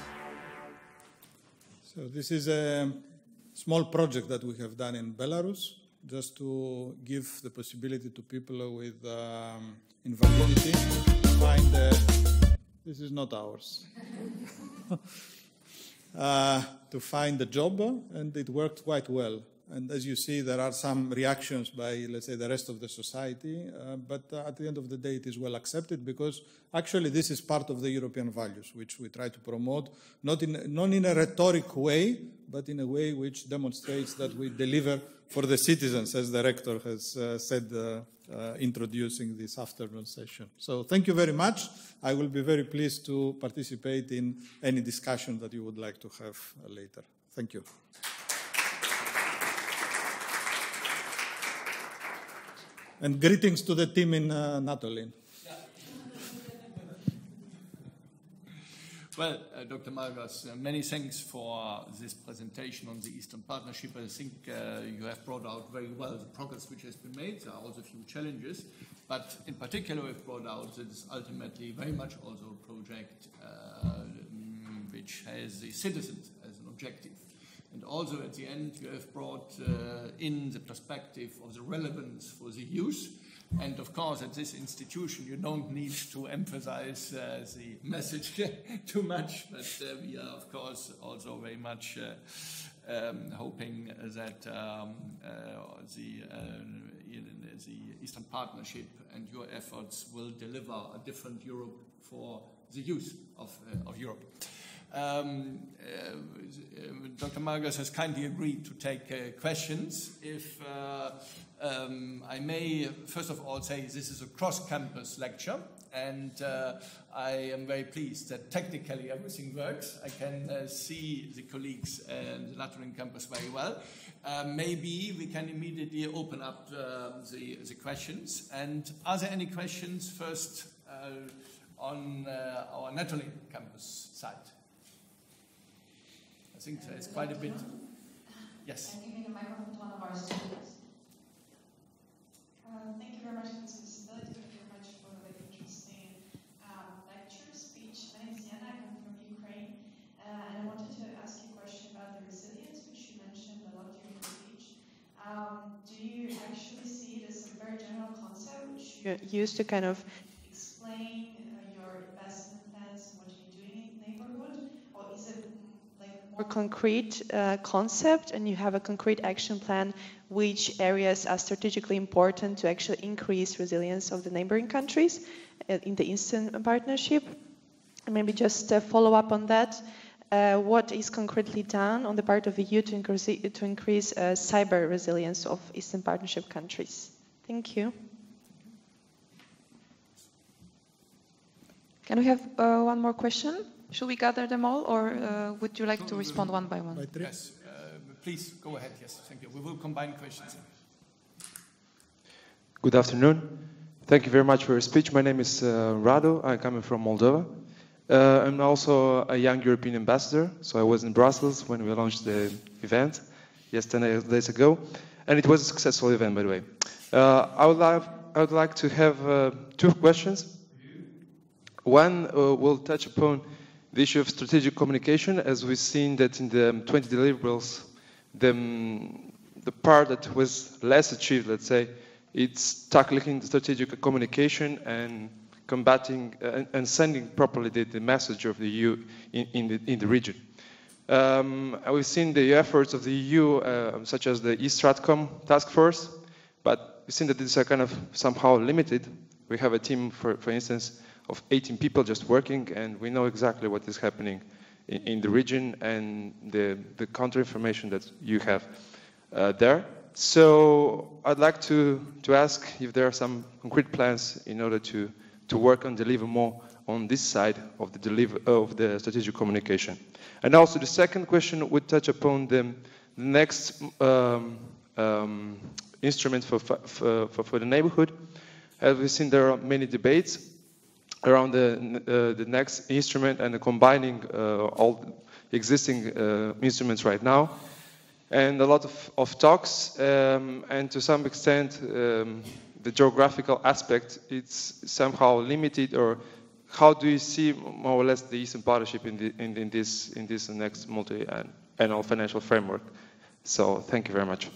Speaker 2: So this is a small project that we have done in Belarus, just to give the possibility to people with um, invalidity to find a, this is not ours, uh, to find a job, and it worked quite well. And as you see, there are some reactions by, let's say, the rest of the society, uh, but uh, at the end of the day, it is well accepted because actually this is part of the European values, which we try to promote, not in, not in a rhetoric way, but in a way which demonstrates that we deliver for the citizens, as the rector has uh, said, uh, uh, introducing this afternoon session. So thank you very much. I will be very pleased to participate in any discussion that you would like to have uh, later. Thank you. And greetings to the team in uh, Natolin.
Speaker 1: Well, uh, Doctor Maragos, uh, many thanks for this presentation on the Eastern Partnership. I think uh, you have brought out very well the progress which has been made. There are also a few challenges, but in particular we've brought out that it's ultimately very much also a project uh, which has the citizens as an objective. And also at the end, you have brought uh, in the perspective of the relevance for the youth. And of course, at this institution, you don't need to emphasize uh, the message too much, but uh, we are, of course, also very much uh, um, hoping that um, uh, the, uh, the Eastern Partnership and your efforts will deliver a different Europe for the youth of, uh, of Europe. Um, uh, Doctor Maragos has kindly agreed to take uh, questions. If uh, um, I may, first of all, say this is a cross-campus lecture, and uh, I am very pleased that technically everything works. I can uh, see the colleagues in the Lateran campus very well. Uh, maybe we can immediately open up uh, the, the questions. And are there any questions first uh, on uh, our Natolin campus side? I think there's quite a bit. Yes.
Speaker 4: I'm giving a microphone to one of our students. Uh, thank you very much for this visibility. Thank you very much for the interesting um, lecture speech. My name is Yana. I come from Ukraine, uh, and I wanted to ask you a question about the resilience, which you mentioned a lot during the speech. Um, do you actually see it as a very general concept, which you use to kind of explain uh, your investment plans and what you're doing in Neighbourhood, or is it more concrete uh, concept, and you have a concrete action plan which areas are strategically important to actually increase resilience of the neighboring countries uh, in the Eastern Partnership? And maybe just uh, follow up on that. uh, what is concretely done on the part of the E U to increase, to increase uh, cyber resilience of Eastern Partnership countries? Thank you. Can we have uh, one more question? Should we gather them all, or uh, would you like to respond one by one?
Speaker 1: Yes, uh, please go ahead. Yes, thank you. We will combine questions.
Speaker 5: Good afternoon. Thank you very much for your speech. My name is uh, Rado. I'm coming from Moldova. Uh, I'm also a young European ambassador, so I was in Brussels when we launched the event yes, ten days ago, and it was a successful event, by the way. Uh, I, would like, I would like to have uh, two questions. One uh, will touch upon the issue of strategic communication, as we've seen that in the twenty deliverables, the, the part that was less achieved, let's say, it's tackling the strategic communication and combating uh, and sending properly the, the message of the E U in, in, the, in the region. Um, we've seen the efforts of the E U, uh, such as the E-Stratcom task force, but we've seen that these are kind of somehow limited. We have a team, for, for instance, of eighteen people just working, and we know exactly what is happening in, in the region and the, the counter information that you have uh, there. So I'd like to, to ask if there are some concrete plans in order to, to work and deliver more on this side of the, deliver, of the strategic communication. And also the second question would touch upon the next um, um, instrument for, for, for, for the neighborhood. As we've seen, there are many debates around the, uh, the next instrument and the combining uh, all existing uh, instruments right now. And a lot of, of talks, um, and to some extent, um, the geographical aspect, it's somehow limited, or how do you see more or less the Eastern Partnership in, the, in, in, this, in this next multi-annual financial framework? So thank you very much.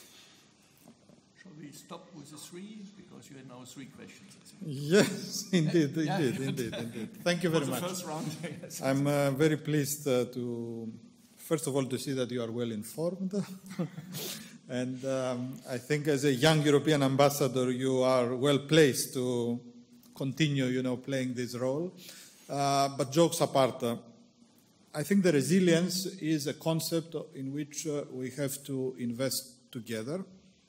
Speaker 1: Shall we stop with the three? Because you had now three questions.
Speaker 2: Yes, indeed,
Speaker 1: yeah.
Speaker 2: indeed, indeed, indeed. Thank you very
Speaker 1: For the
Speaker 2: much.
Speaker 1: First round, yes.
Speaker 2: I'm uh, very pleased uh, to, first of all, to see that you are well informed. And um, I think as a young European ambassador, you are well placed to continue, you know, playing this role. Uh, but jokes apart, uh, I think the resilience is a concept in which uh, we have to invest together.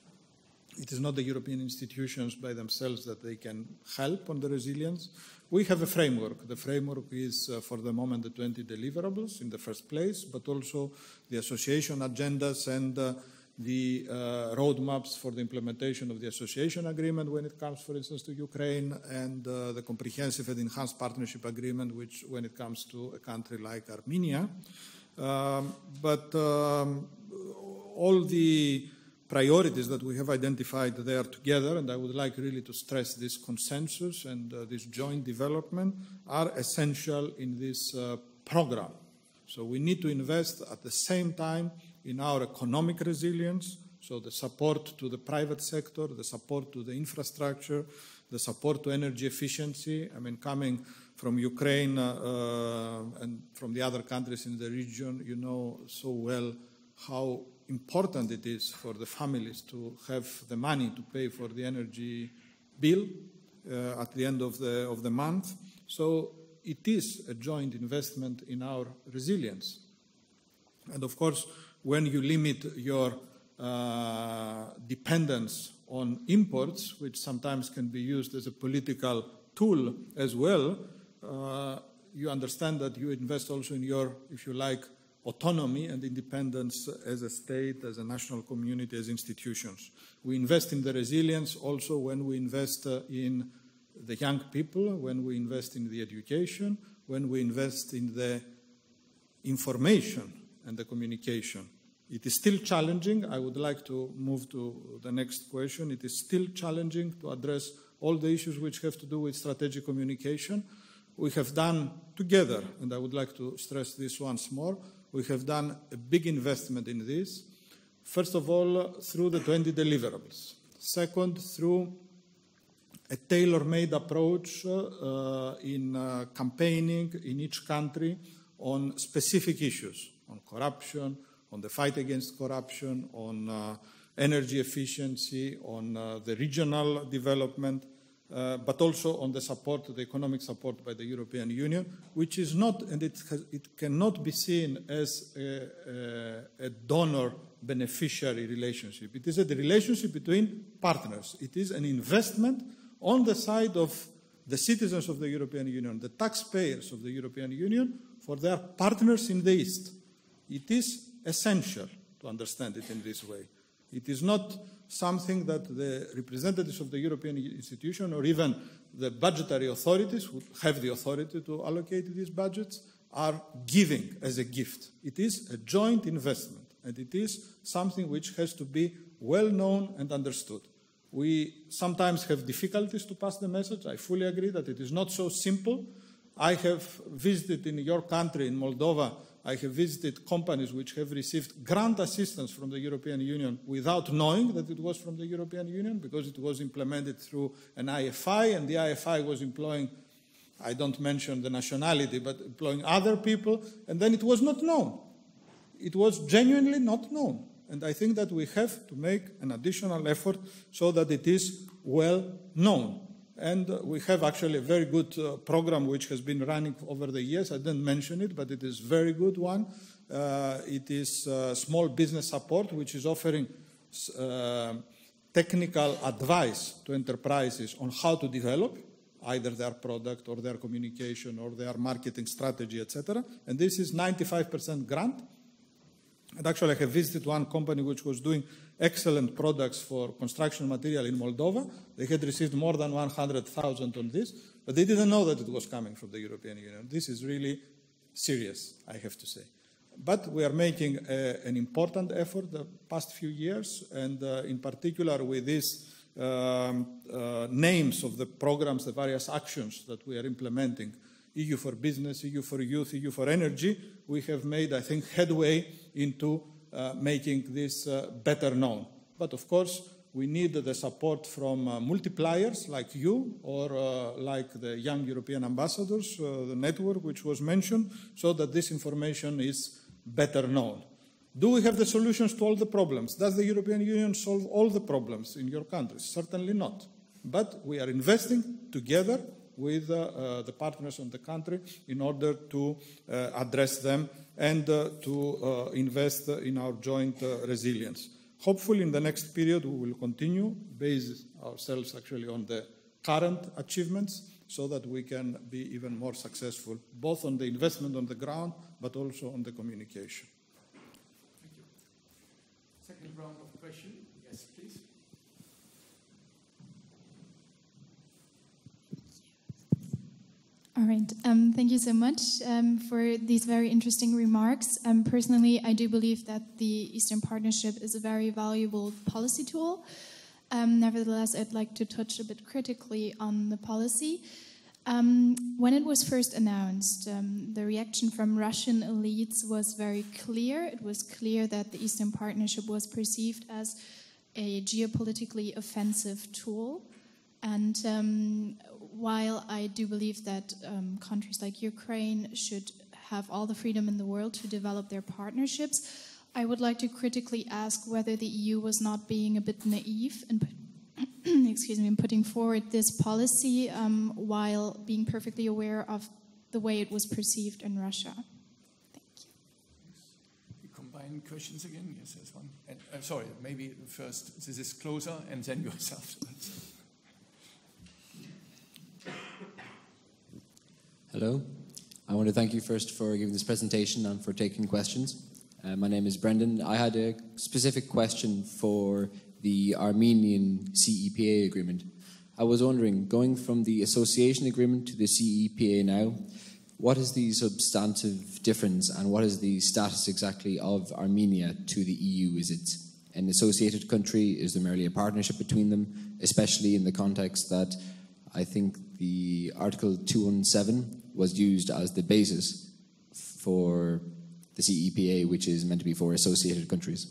Speaker 2: It is not the European institutions by themselves that they can help on the resilience. We have a framework. The framework is, uh, for the moment, the twenty deliverables in the first place, but also the association agendas and uh, the uh, roadmaps for the implementation of the association agreement when it comes, for instance, to Ukraine, and uh, the comprehensive and enhanced partnership agreement, which when it comes to a country like Armenia. Um, but um, all the priorities that we have identified there together, and I would like really to stress this consensus and uh, this joint development, are essential in this uh, program. So we need to invest at the same time in our economic resilience, so the support to the private sector, the support to the infrastructure, the support to energy efficiency. I mean, coming from Ukraine uh, uh, and from the other countries in the region, you know so well how important it is for the families to have the money to pay for the energy bill uh, at the end of the, of the month. So it is a joint investment in our resilience. And of course, when you limit your uh, dependence on imports, which sometimes can be used as a political tool as well, uh, you understand that you invest also in your, if you like, autonomy and independence as a state, as a national community, as institutions. We invest in the resilience also when we invest uh, in the young people, when we invest in the education, when we invest in the information and the communication. It is still challenging. I would like to move to the next question. It is still challenging to address all the issues which have to do with strategic communication. We have done together, and I would like to stress this once more, we have done a big investment in this. First of all, through the twenty deliverables. Second, through a tailor-made approach uh, in uh, campaigning in each country on specific issues, on corruption, on the fight against corruption, on uh, energy efficiency, on uh, the regional development. uh, but also on the support, the economic support by the European Union, which is not, and it, has, it cannot be seen as a, a, a donor-beneficiary relationship. It is a relationship between partners. It is an investment on the side of the citizens of the European Union, the taxpayers of the European Union, for their partners in the East. It is essential to understand it in this way. It is not something that the representatives of the European institution or even the budgetary authorities who have the authority to allocate these budgets are giving as a gift. It is a joint investment, and it is something which has to be well known and understood. We sometimes have difficulties to pass the message. I fully agree that it is not so simple. I have visited in your country, in Moldova, I have visited companies which have received grant assistance from the European Union without knowing that it was from the European Union, because it was implemented through an I F I, and the I F I was employing, I don't mention the nationality, but employing other people, and then it was not known. It was genuinely not known. And I think that we have to make an additional effort so that it is well known. And uh, we have actually a very good uh, program which has been running over the years. I didn't mention it, but it is a very good one. Uh, it is uh, small business support, which is offering uh, technical advice to enterprises on how to develop either their product or their communication or their marketing strategy, et cetera. And this is ninety-five percent grant. And actually, I have visited one company which was doing excellent products for construction material in Moldova. They had received more than one hundred thousand on this, but they didn't know that it was coming from the European Union. This is really serious, I have to say. But we are making a, an important effort the past few years, and uh, in particular with these um, uh, names of the programs, the various actions that we are implementing, E U for Business, E U for Youth, E U for Energy, we have made, I think, headway into uh, making this uh, better known. But of course, we need the support from uh, multipliers like you or uh, like the young European ambassadors, uh, the network which was mentioned, so that this information is better known. Do we have the solutions to all the problems? Does the European Union solve all the problems in your countries? Certainly not. But we are investing together with uh, uh, the partners in the country in order to uh, address them and uh, to uh, invest in our joint uh, resilience. Hopefully in the next period we will continue, base ourselves actually on the current achievements so that we can be even more successful, both on the investment on the ground, but also on the communication.
Speaker 1: Thank you. Second round of questions. Yes, please.
Speaker 6: All right. Um, thank you so much um, for these very interesting remarks. Um, personally, I do believe that the Eastern Partnership is a very valuable policy tool. Um, nevertheless, I'd like to touch a bit critically on the policy. Um, when it was first announced, um, the reaction from Russian elites was very clear. It was clear that the Eastern Partnership was perceived as a geopolitically offensive tool. And um, while I do believe that um, countries like Ukraine should have all the freedom in the world to develop their partnerships, I would like to critically ask whether the E U was not being a bit naive in, excuse me, in putting forward this policy um, while being perfectly aware of the way it was perceived in Russia. Thank you.
Speaker 1: We combine questions again. Yes, there's one. And, uh, sorry, maybe first this is closer and then yourself.
Speaker 7: Hello. I want to thank you first for giving this presentation and for taking questions. Uh, my name is Brendan. I had a specific question for the Armenian C E P A agreement. I was wondering, going from the association agreement to the C E P A now, what is the substantive difference and what is the status exactly of Armenia to the E U? Is it an associated country? Is there merely a partnership between them, especially in the context that I think the Article two seventeen was used as the basis for the C E P A, which is meant to be for associated countries?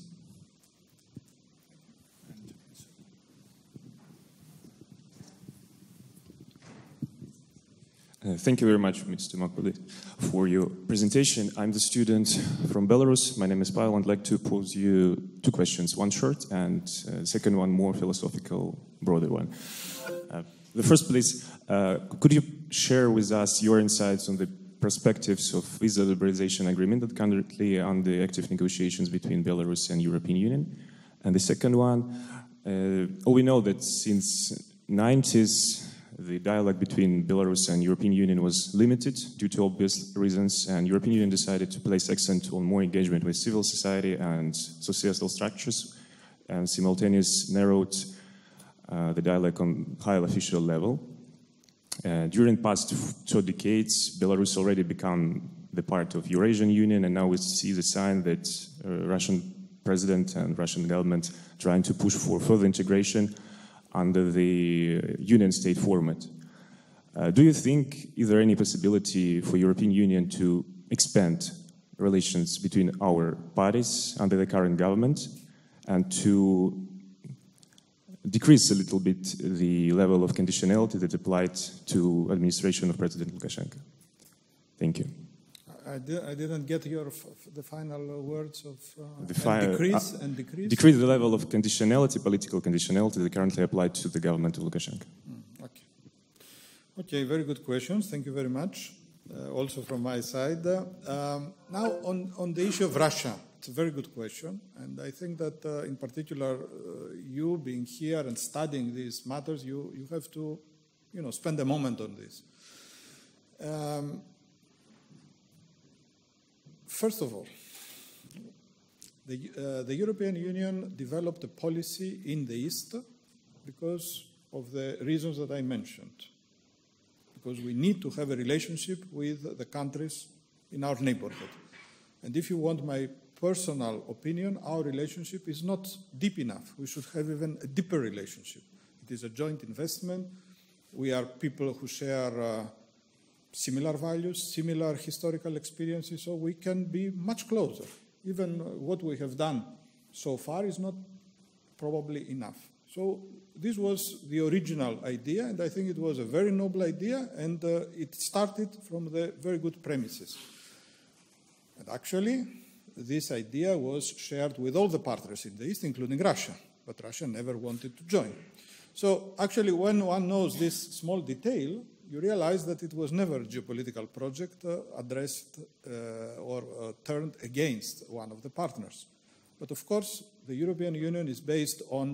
Speaker 8: Uh, thank you very much, Mister Makbuli, for your presentation. I'm the student from Belarus. My name is Pavel. I'd like to pose you two questions, one short and uh, second one more philosophical, broader one. Uh, The first place, uh, could you share with us your insights on the perspectives of visa liberalization agreement that currently on the active negotiations between Belarus and European Union? And the second one, uh, we know that since nineties, the dialogue between Belarus and European Union was limited due to obvious reasons, and European Union decided to place accent on more engagement with civil society and societal structures, and simultaneously narrowed uh, the dialogue on high official level. Uh, during past two decades, Belarus already become the part of Eurasian Union, and now we see the sign that uh, Russian president and Russian government trying to push for further integration under the Union state format. Uh, do you think, is there any possibility for European Union to expand relations between our parties under the current government and to decrease a little bit the level of conditionality that applied to administration of President Lukashenko? Thank you.
Speaker 2: I, di I didn't get your f the final words of uh,
Speaker 8: the fi
Speaker 2: and decrease
Speaker 8: uh,
Speaker 2: and decrease.
Speaker 8: Decrease the level of conditionality, political conditionality that currently applied to the government of Lukashenko.
Speaker 2: Mm, okay. Okay, very good questions. Thank you very much. Uh, also from my side. Uh, um, now on on the issue of Russia, it's a very good question, and I think that uh, in particular, uh, you being here and studying these matters, you you have to, you know, spend a moment on this. Um, First of all, the, uh, the European Union developed a policy in the East because of the reasons that I mentioned. Because we need to have a relationship with the countries in our neighborhood. And if you want my personal opinion, our relationship is not deep enough. We should have even a deeper relationship. It is a joint investment. We are people who share uh, similar values, similar historical experiences, so we can be much closer. Even what we have done so far is not probably enough. So this was the original idea, and I think it was a very noble idea, and uh, it started from the very good premises. And actually, this idea was shared with all the partners in the East, including Russia, but Russia never wanted to join. So actually, when one knows this small detail, you realize that it was never a geopolitical project uh, addressed uh, or uh, turned against one of the partners. But of course, the European Union is based on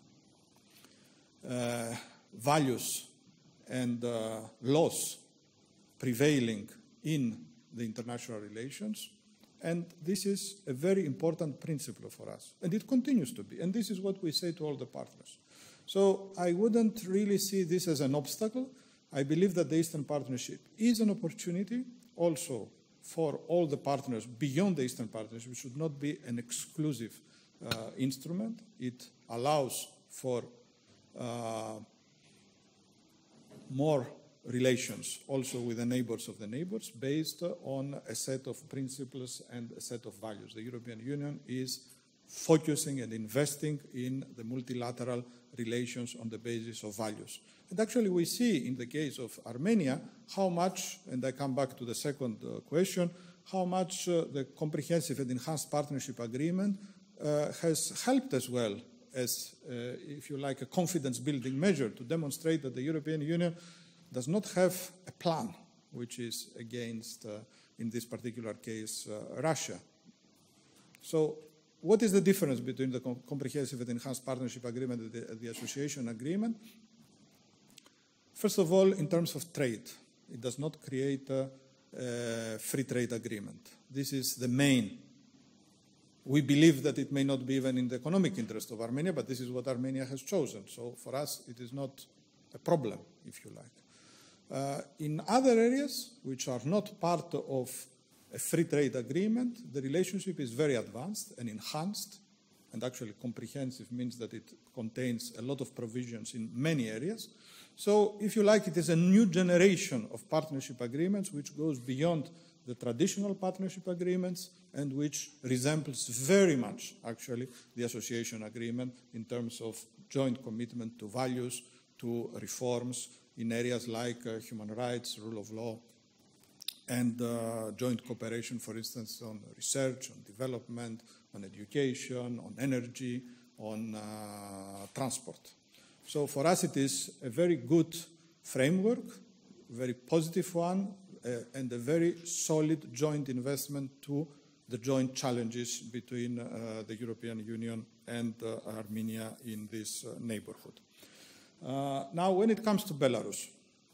Speaker 2: uh, values and uh, laws prevailing in the international relations, and this is a very important principle for us, and it continues to be, and this is what we say to all the partners. So I wouldn't really see this as an obstacle. I believe that the Eastern Partnership is an opportunity also for all the partners beyond the Eastern Partnership. It should not be an exclusive uh, instrument. It allows for uh, more relations also with the neighbors of the neighbors based on a set of principles and a set of values. The European Union is focusing and investing in the multilateral relations on the basis of values. And actually we see in the case of Armenia how much, and I come back to the second uh, question, how much uh, the comprehensive and enhanced partnership agreement uh, has helped as well as, uh, if you like, a confidence-building measure to demonstrate that the European Union does not have a plan which is against, uh, in this particular case, uh, Russia. So what is the difference between the com comprehensive and enhanced partnership agreement and the, the association agreement? First of all, in terms of trade, it does not create a, a free trade agreement. This is the main. We believe that it may not be even in the economic interest of Armenia, but this is what Armenia has chosen. So for us, it is not a problem, if you like. Uh, in other areas, which are not part of a free trade agreement, the relationship is very advanced and enhanced, and actually comprehensive means that it contains a lot of provisions in many areas. So, if you like, it is a new generation of partnership agreements which goes beyond the traditional partnership agreements and which resembles very much, actually, the association agreement in terms of joint commitment to values, to reforms in areas like uh, human rights, rule of law, and uh, joint cooperation, for instance, on research, on development, on education, on energy, on uh, transport. So for us, it is a very good framework, a very positive one, uh, and a very solid joint investment to the joint challenges between uh, the European Union and uh, Armenia in this uh, neighborhood. Uh, now, when it comes to Belarus,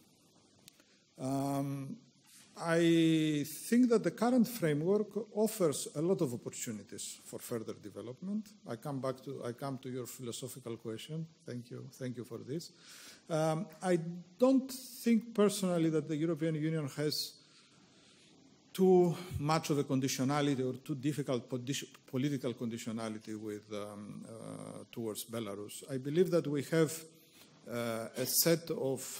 Speaker 2: um, I think that the current framework offers a lot of opportunities for further development. I come back to, I come to your philosophical question. Thank you, thank you for this. Um, I don't think personally that the European Union has too much of a conditionality or too difficult political conditionality with, um, uh, towards Belarus. I believe that we have uh, a set of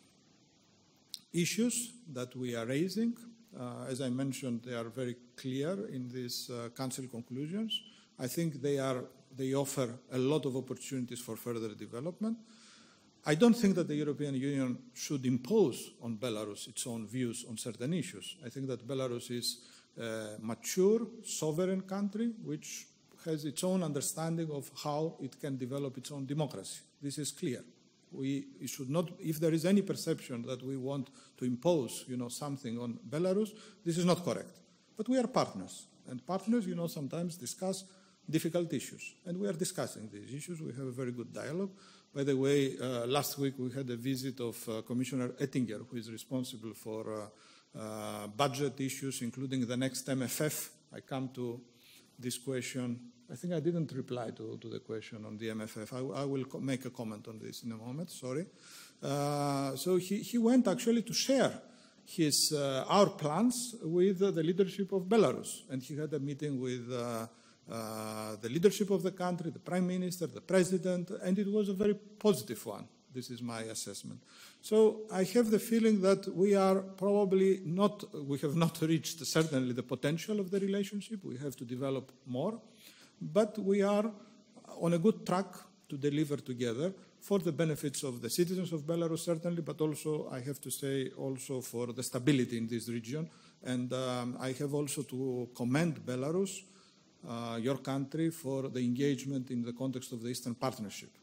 Speaker 2: issues that we are raising. Uh, as I mentioned, they are very clear in these uh, Council conclusions. I think they, are, they offer a lot of opportunities for further development. I don't think that the European Union should impose on Belarus its own views on certain issues. I think that Belarus is a mature, sovereign country which has its own understanding of how it can develop its own democracy. This is clear. We should not, if there is any perception that we want to impose, you know, something on Belarus, this is not correct. But we are partners, and partners, you know, sometimes discuss difficult issues, and we are discussing these issues. We have a very good dialogue. By the way, uh, last week we had a visit of uh, Commissioner Oettinger, who is responsible for uh, uh, budget issues, including the next M F F. I come to this question. I think I didn't reply to, to the question on the M F F. I, I will make a comment on this in a moment, sorry. Uh, so he, he went actually to share his, uh, our plans with uh, the leadership of Belarus. And he had a meeting with uh, uh, the leadership of the country, the prime minister, the president, and it was a very positive one. This is my assessment. So I have the feeling that we are probably not, we have not reached certainly the potential of the relationship. We have to develop more. But we are on a good track to deliver together for the benefits of the citizens of Belarus, certainly, but also, I have to say, also for the stability in this region. And um, I have also to commend Belarus, uh, your country, for the engagement in the context of the Eastern Partnership.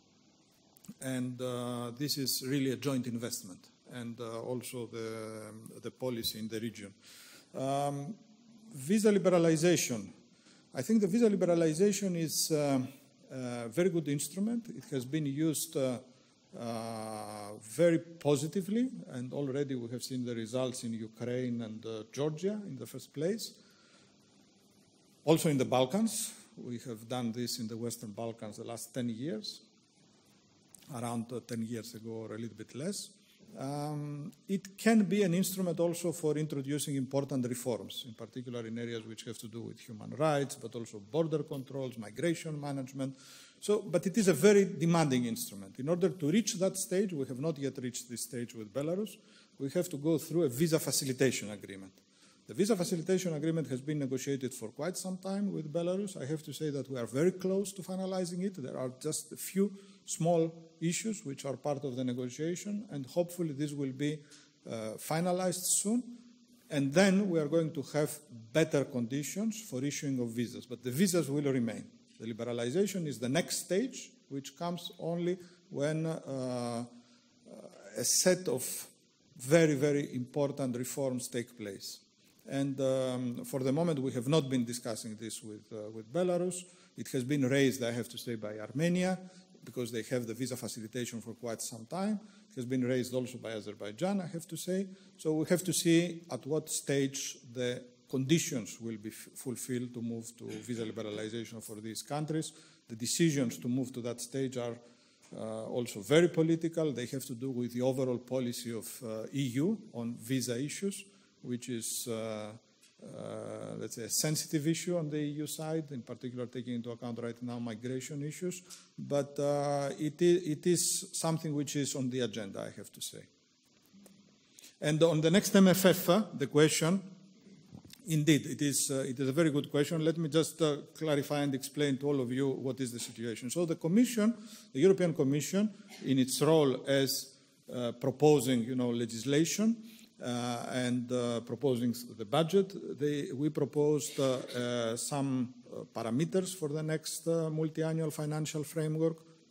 Speaker 2: And uh, this is really a joint investment, and uh, also the, the policy in the region. Um, visa liberalization. I think the visa liberalization is uh, a very good instrument. It has been used uh, uh, very positively, and already we have seen the results in Ukraine and uh, Georgia in the first place. Also in the Balkans. We have done this in the Western Balkans the last ten years, around uh, ten years ago or a little bit less. Um, it can be an instrument also for introducing important reforms, in particular in areas which have to do with human rights, but also border controls, migration management. So, but it is a very demanding instrument. In order to reach that stage, we have not yet reached this stage with Belarus, we have to go through a visa facilitation agreement. The visa facilitation agreement has been negotiated for quite some time with Belarus. I have to say that we are very close to finalizing it. There are just a few small issues which are part of the negotiation, and hopefully this will be uh, finalized soon. And then we are going to have better conditions for issuing of visas. But the visas will remain. The liberalization is the next stage, which comes only when uh, a set of very, very important reforms take place. And um, for the moment, we have not been discussing this with, uh, with Belarus. It has been raised, I have to say, by Armenia, because they have the visa facilitation for quite some time. It has been raised also by Azerbaijan, I have to say. So we have to see at what stage the conditions will be f fulfilled to move to visa liberalization for these countries. The decisions to move to that stage are uh, also very political. They have to do with the overall policy of uh, E U on visa issues, which is, uh, uh, let's say, a sensitive issue on the E U side, in particular taking into account right now migration issues. But uh, it, is, it is something which is on the agenda, I have to say. And on the next M F F, uh, the question, indeed, it is, uh, it is a very good question. Let me just uh, clarify and explain to all of you what is the situation. So the Commission, the European Commission, in its role as uh, proposing, you know, legislation, Uh, and uh, proposing the budget, they, we proposed uh, uh, some uh, parameters for the next uh, multi-annual financial framework,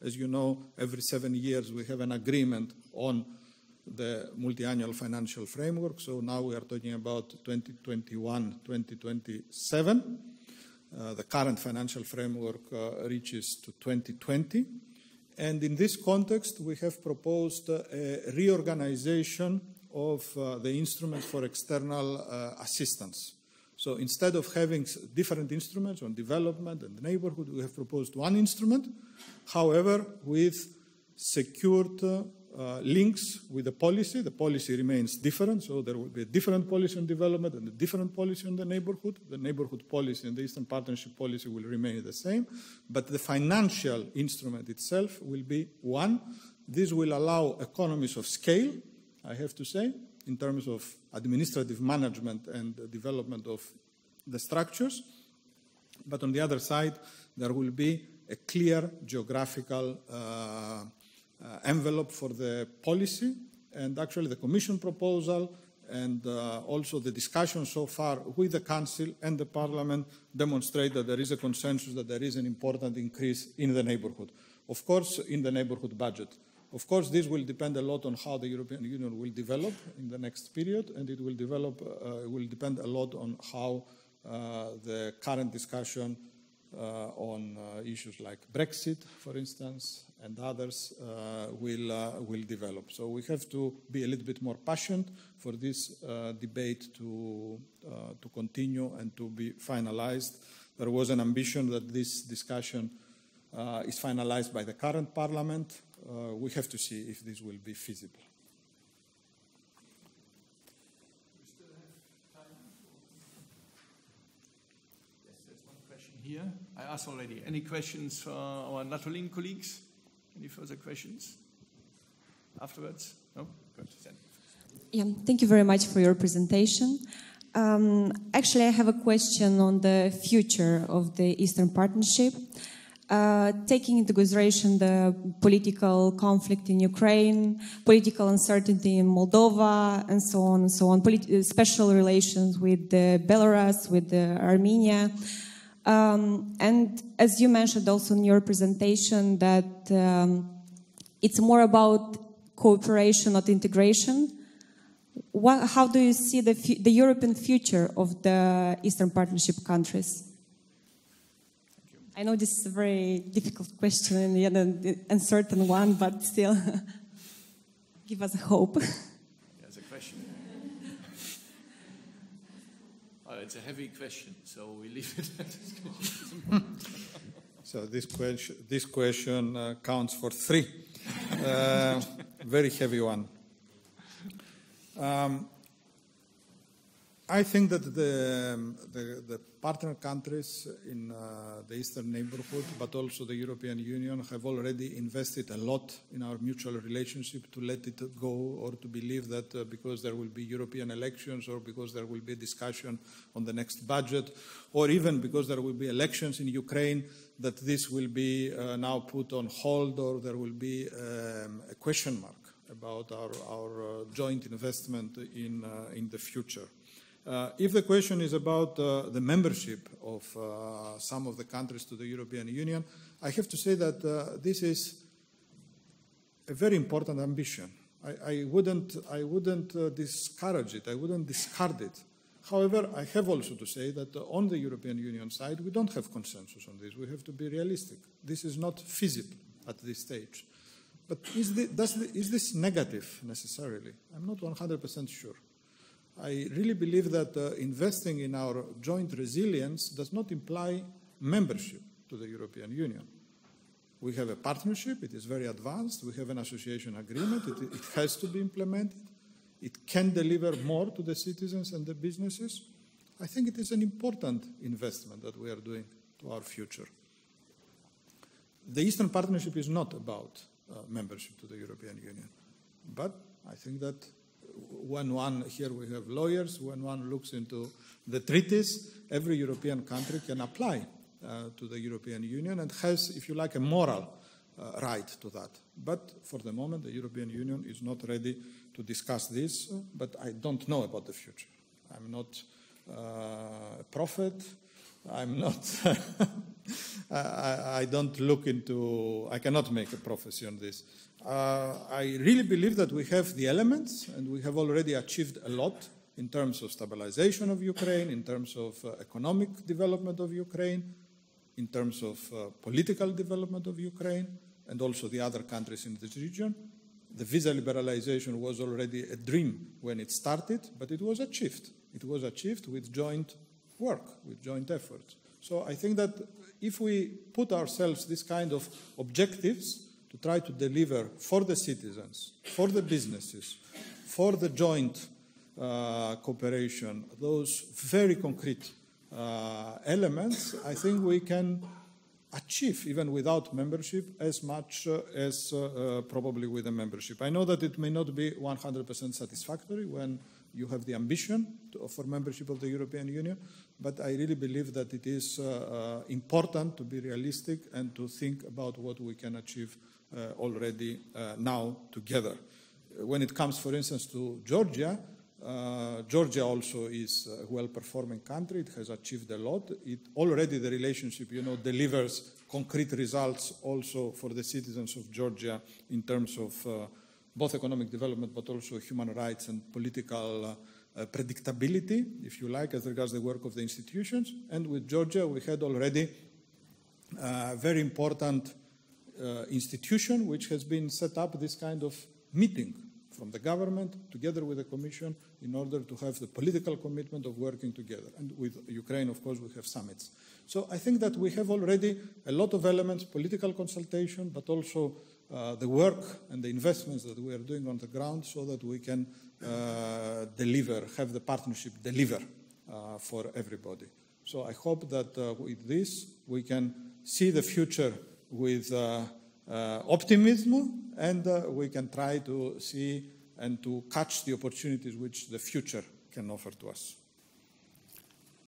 Speaker 2: As you know, every seven years we have an agreement on the multi-annual financial framework. So now we are talking about twenty twenty-one to twenty twenty-seven. Uh, the current financial framework uh, reaches to twenty twenty. And in this context, we have proposed uh, a reorganization of uh, the instrument for external uh, assistance. So instead of having different instruments on development and neighborhood, we have proposed one instrument, however, with secured uh, uh, links with the policy. The policy remains different, so there will be a different policy on development and a different policy on the neighborhood. The neighborhood policy and the Eastern Partnership policy will remain the same, but the financial instrument itself will be one. This will allow economies of scale, I have to say, in terms of administrative management and development of the structures. But on the other side, there will be a clear geographical uh, uh, envelope for the policy. And actually the Commission proposal and uh, also the discussion so far with the Council and the Parliament demonstrate that there is a consensus that there is an important increase in the neighborhood. Of course, in the neighborhood budget. Of course, this will depend a lot on how the European Union will develop in the next period, and it will develop, uh, will depend a lot on how uh, the current discussion uh, on uh, issues like Brexit, for instance, and others uh, will, uh, will develop. So we have to be a little bit more patient for this uh, debate to, uh, to continue and to be finalized. There was an ambition that this discussion uh, is finalized by the current Parliament. Uh, we have to see if this will be feasible.
Speaker 1: We still have time for... Yes, there's one question here. I asked already. Any questions for our Natolin colleagues? Any further questions afterwards? No? Good. Then.
Speaker 9: Yeah, thank you very much for your presentation. Um, actually, I have a question on the future of the Eastern Partnership. Uh, taking into consideration the political conflict in Ukraine, political uncertainty in Moldova, and so on and so on, Polit- special relations with uh, Belarus, with uh, Armenia. Um, and as you mentioned also in your presentation, that um, it's more about cooperation, not integration. What, how do you see the, fu- the European future of the Eastern Partnership countries? I know this is a very difficult question and yet an uncertain one, but still, give us a hope.
Speaker 1: There's a question. Oh, it's a heavy question, so we leave it at this question.
Speaker 2: So this question, this question uh, counts for three. Uh, very heavy one. Um, I think that the, um, the, the partner countries in uh, the Eastern Neighbourhood, but also the European Union, have already invested a lot in our mutual relationship to let it go, or to believe that uh, because there will be European elections, or because there will be a discussion on the next budget, or even because there will be elections in Ukraine, that this will be uh, now put on hold, or there will be um, a question mark about our, our uh, joint investment in, uh, in the future. Uh, if the question is about uh, the membership of uh, some of the countries to the European Union, I have to say that uh, this is a very important ambition. I, I wouldn't, I wouldn't uh, discourage it. I wouldn't discard it. However, I have also to say that uh, on the European Union side, we don't have consensus on this. We have to be realistic. This is not feasible at this stage. But is this, does the, is this negative necessarily? I'm not one hundred percent sure. I really believe that uh, investing in our joint resilience does not imply membership to the European Union. We have a partnership, it is very advanced, we have an association agreement, it, it has to be implemented, it can deliver more to the citizens and the businesses. I think it is an important investment that we are doing to our future. The Eastern Partnership is not about uh, membership to the European Union, but I think that when one, here we have lawyers, when one looks into the treaties, every European country can apply uh, to the European Union and has, if you like, a moral uh, right to that. But for the moment, the European Union is not ready to discuss this, but I don't know about the future. I'm not uh, a prophet. I'm not, I, I don't look into, I cannot make a prophecy on this. Uh, I really believe that we have the elements, and we have already achieved a lot in terms of stabilization of Ukraine, in terms of uh, economic development of Ukraine, in terms of uh, political development of Ukraine, and also the other countries in this region. The visa liberalization was already a dream when it started, but it was achieved. It was achieved with joint work, with joint efforts. So I think that if we put ourselves this kind of objectives to try to deliver for the citizens, for the businesses, for the joint uh, cooperation, those very concrete uh, elements, I think we can achieve, even without membership, as much uh, as uh, uh, probably with a membership. I know that it may not be one hundred percent satisfactory when you have the ambition to, for membership of the European Union, but I really believe that it is uh, uh, important to be realistic and to think about what we can achieve uh, already uh, now together. When it comes, for instance, to Georgia, uh, Georgia also is a well-performing country. It has achieved a lot. It already, the relationship, you know, delivers concrete results also for the citizens of Georgia in terms of uh, both economic development, but also human rights and political uh, uh, predictability, if you like, as regards the work of the institutions. And with Georgia, we had already a very important uh, institution which has been set up, this kind of meeting from the government together with the Commission in order to have the political commitment of working together. And with Ukraine, of course, we have summits. So I think that we have already a lot of elements, political consultation, but also uh, the work and the investments that we are doing on the ground so that we can uh, deliver, have the partnership deliver uh, for everybody. So I hope that uh, with this we can see the future with uh, uh, optimism, and uh, we can try to see and to catch the opportunities which the future can offer to us.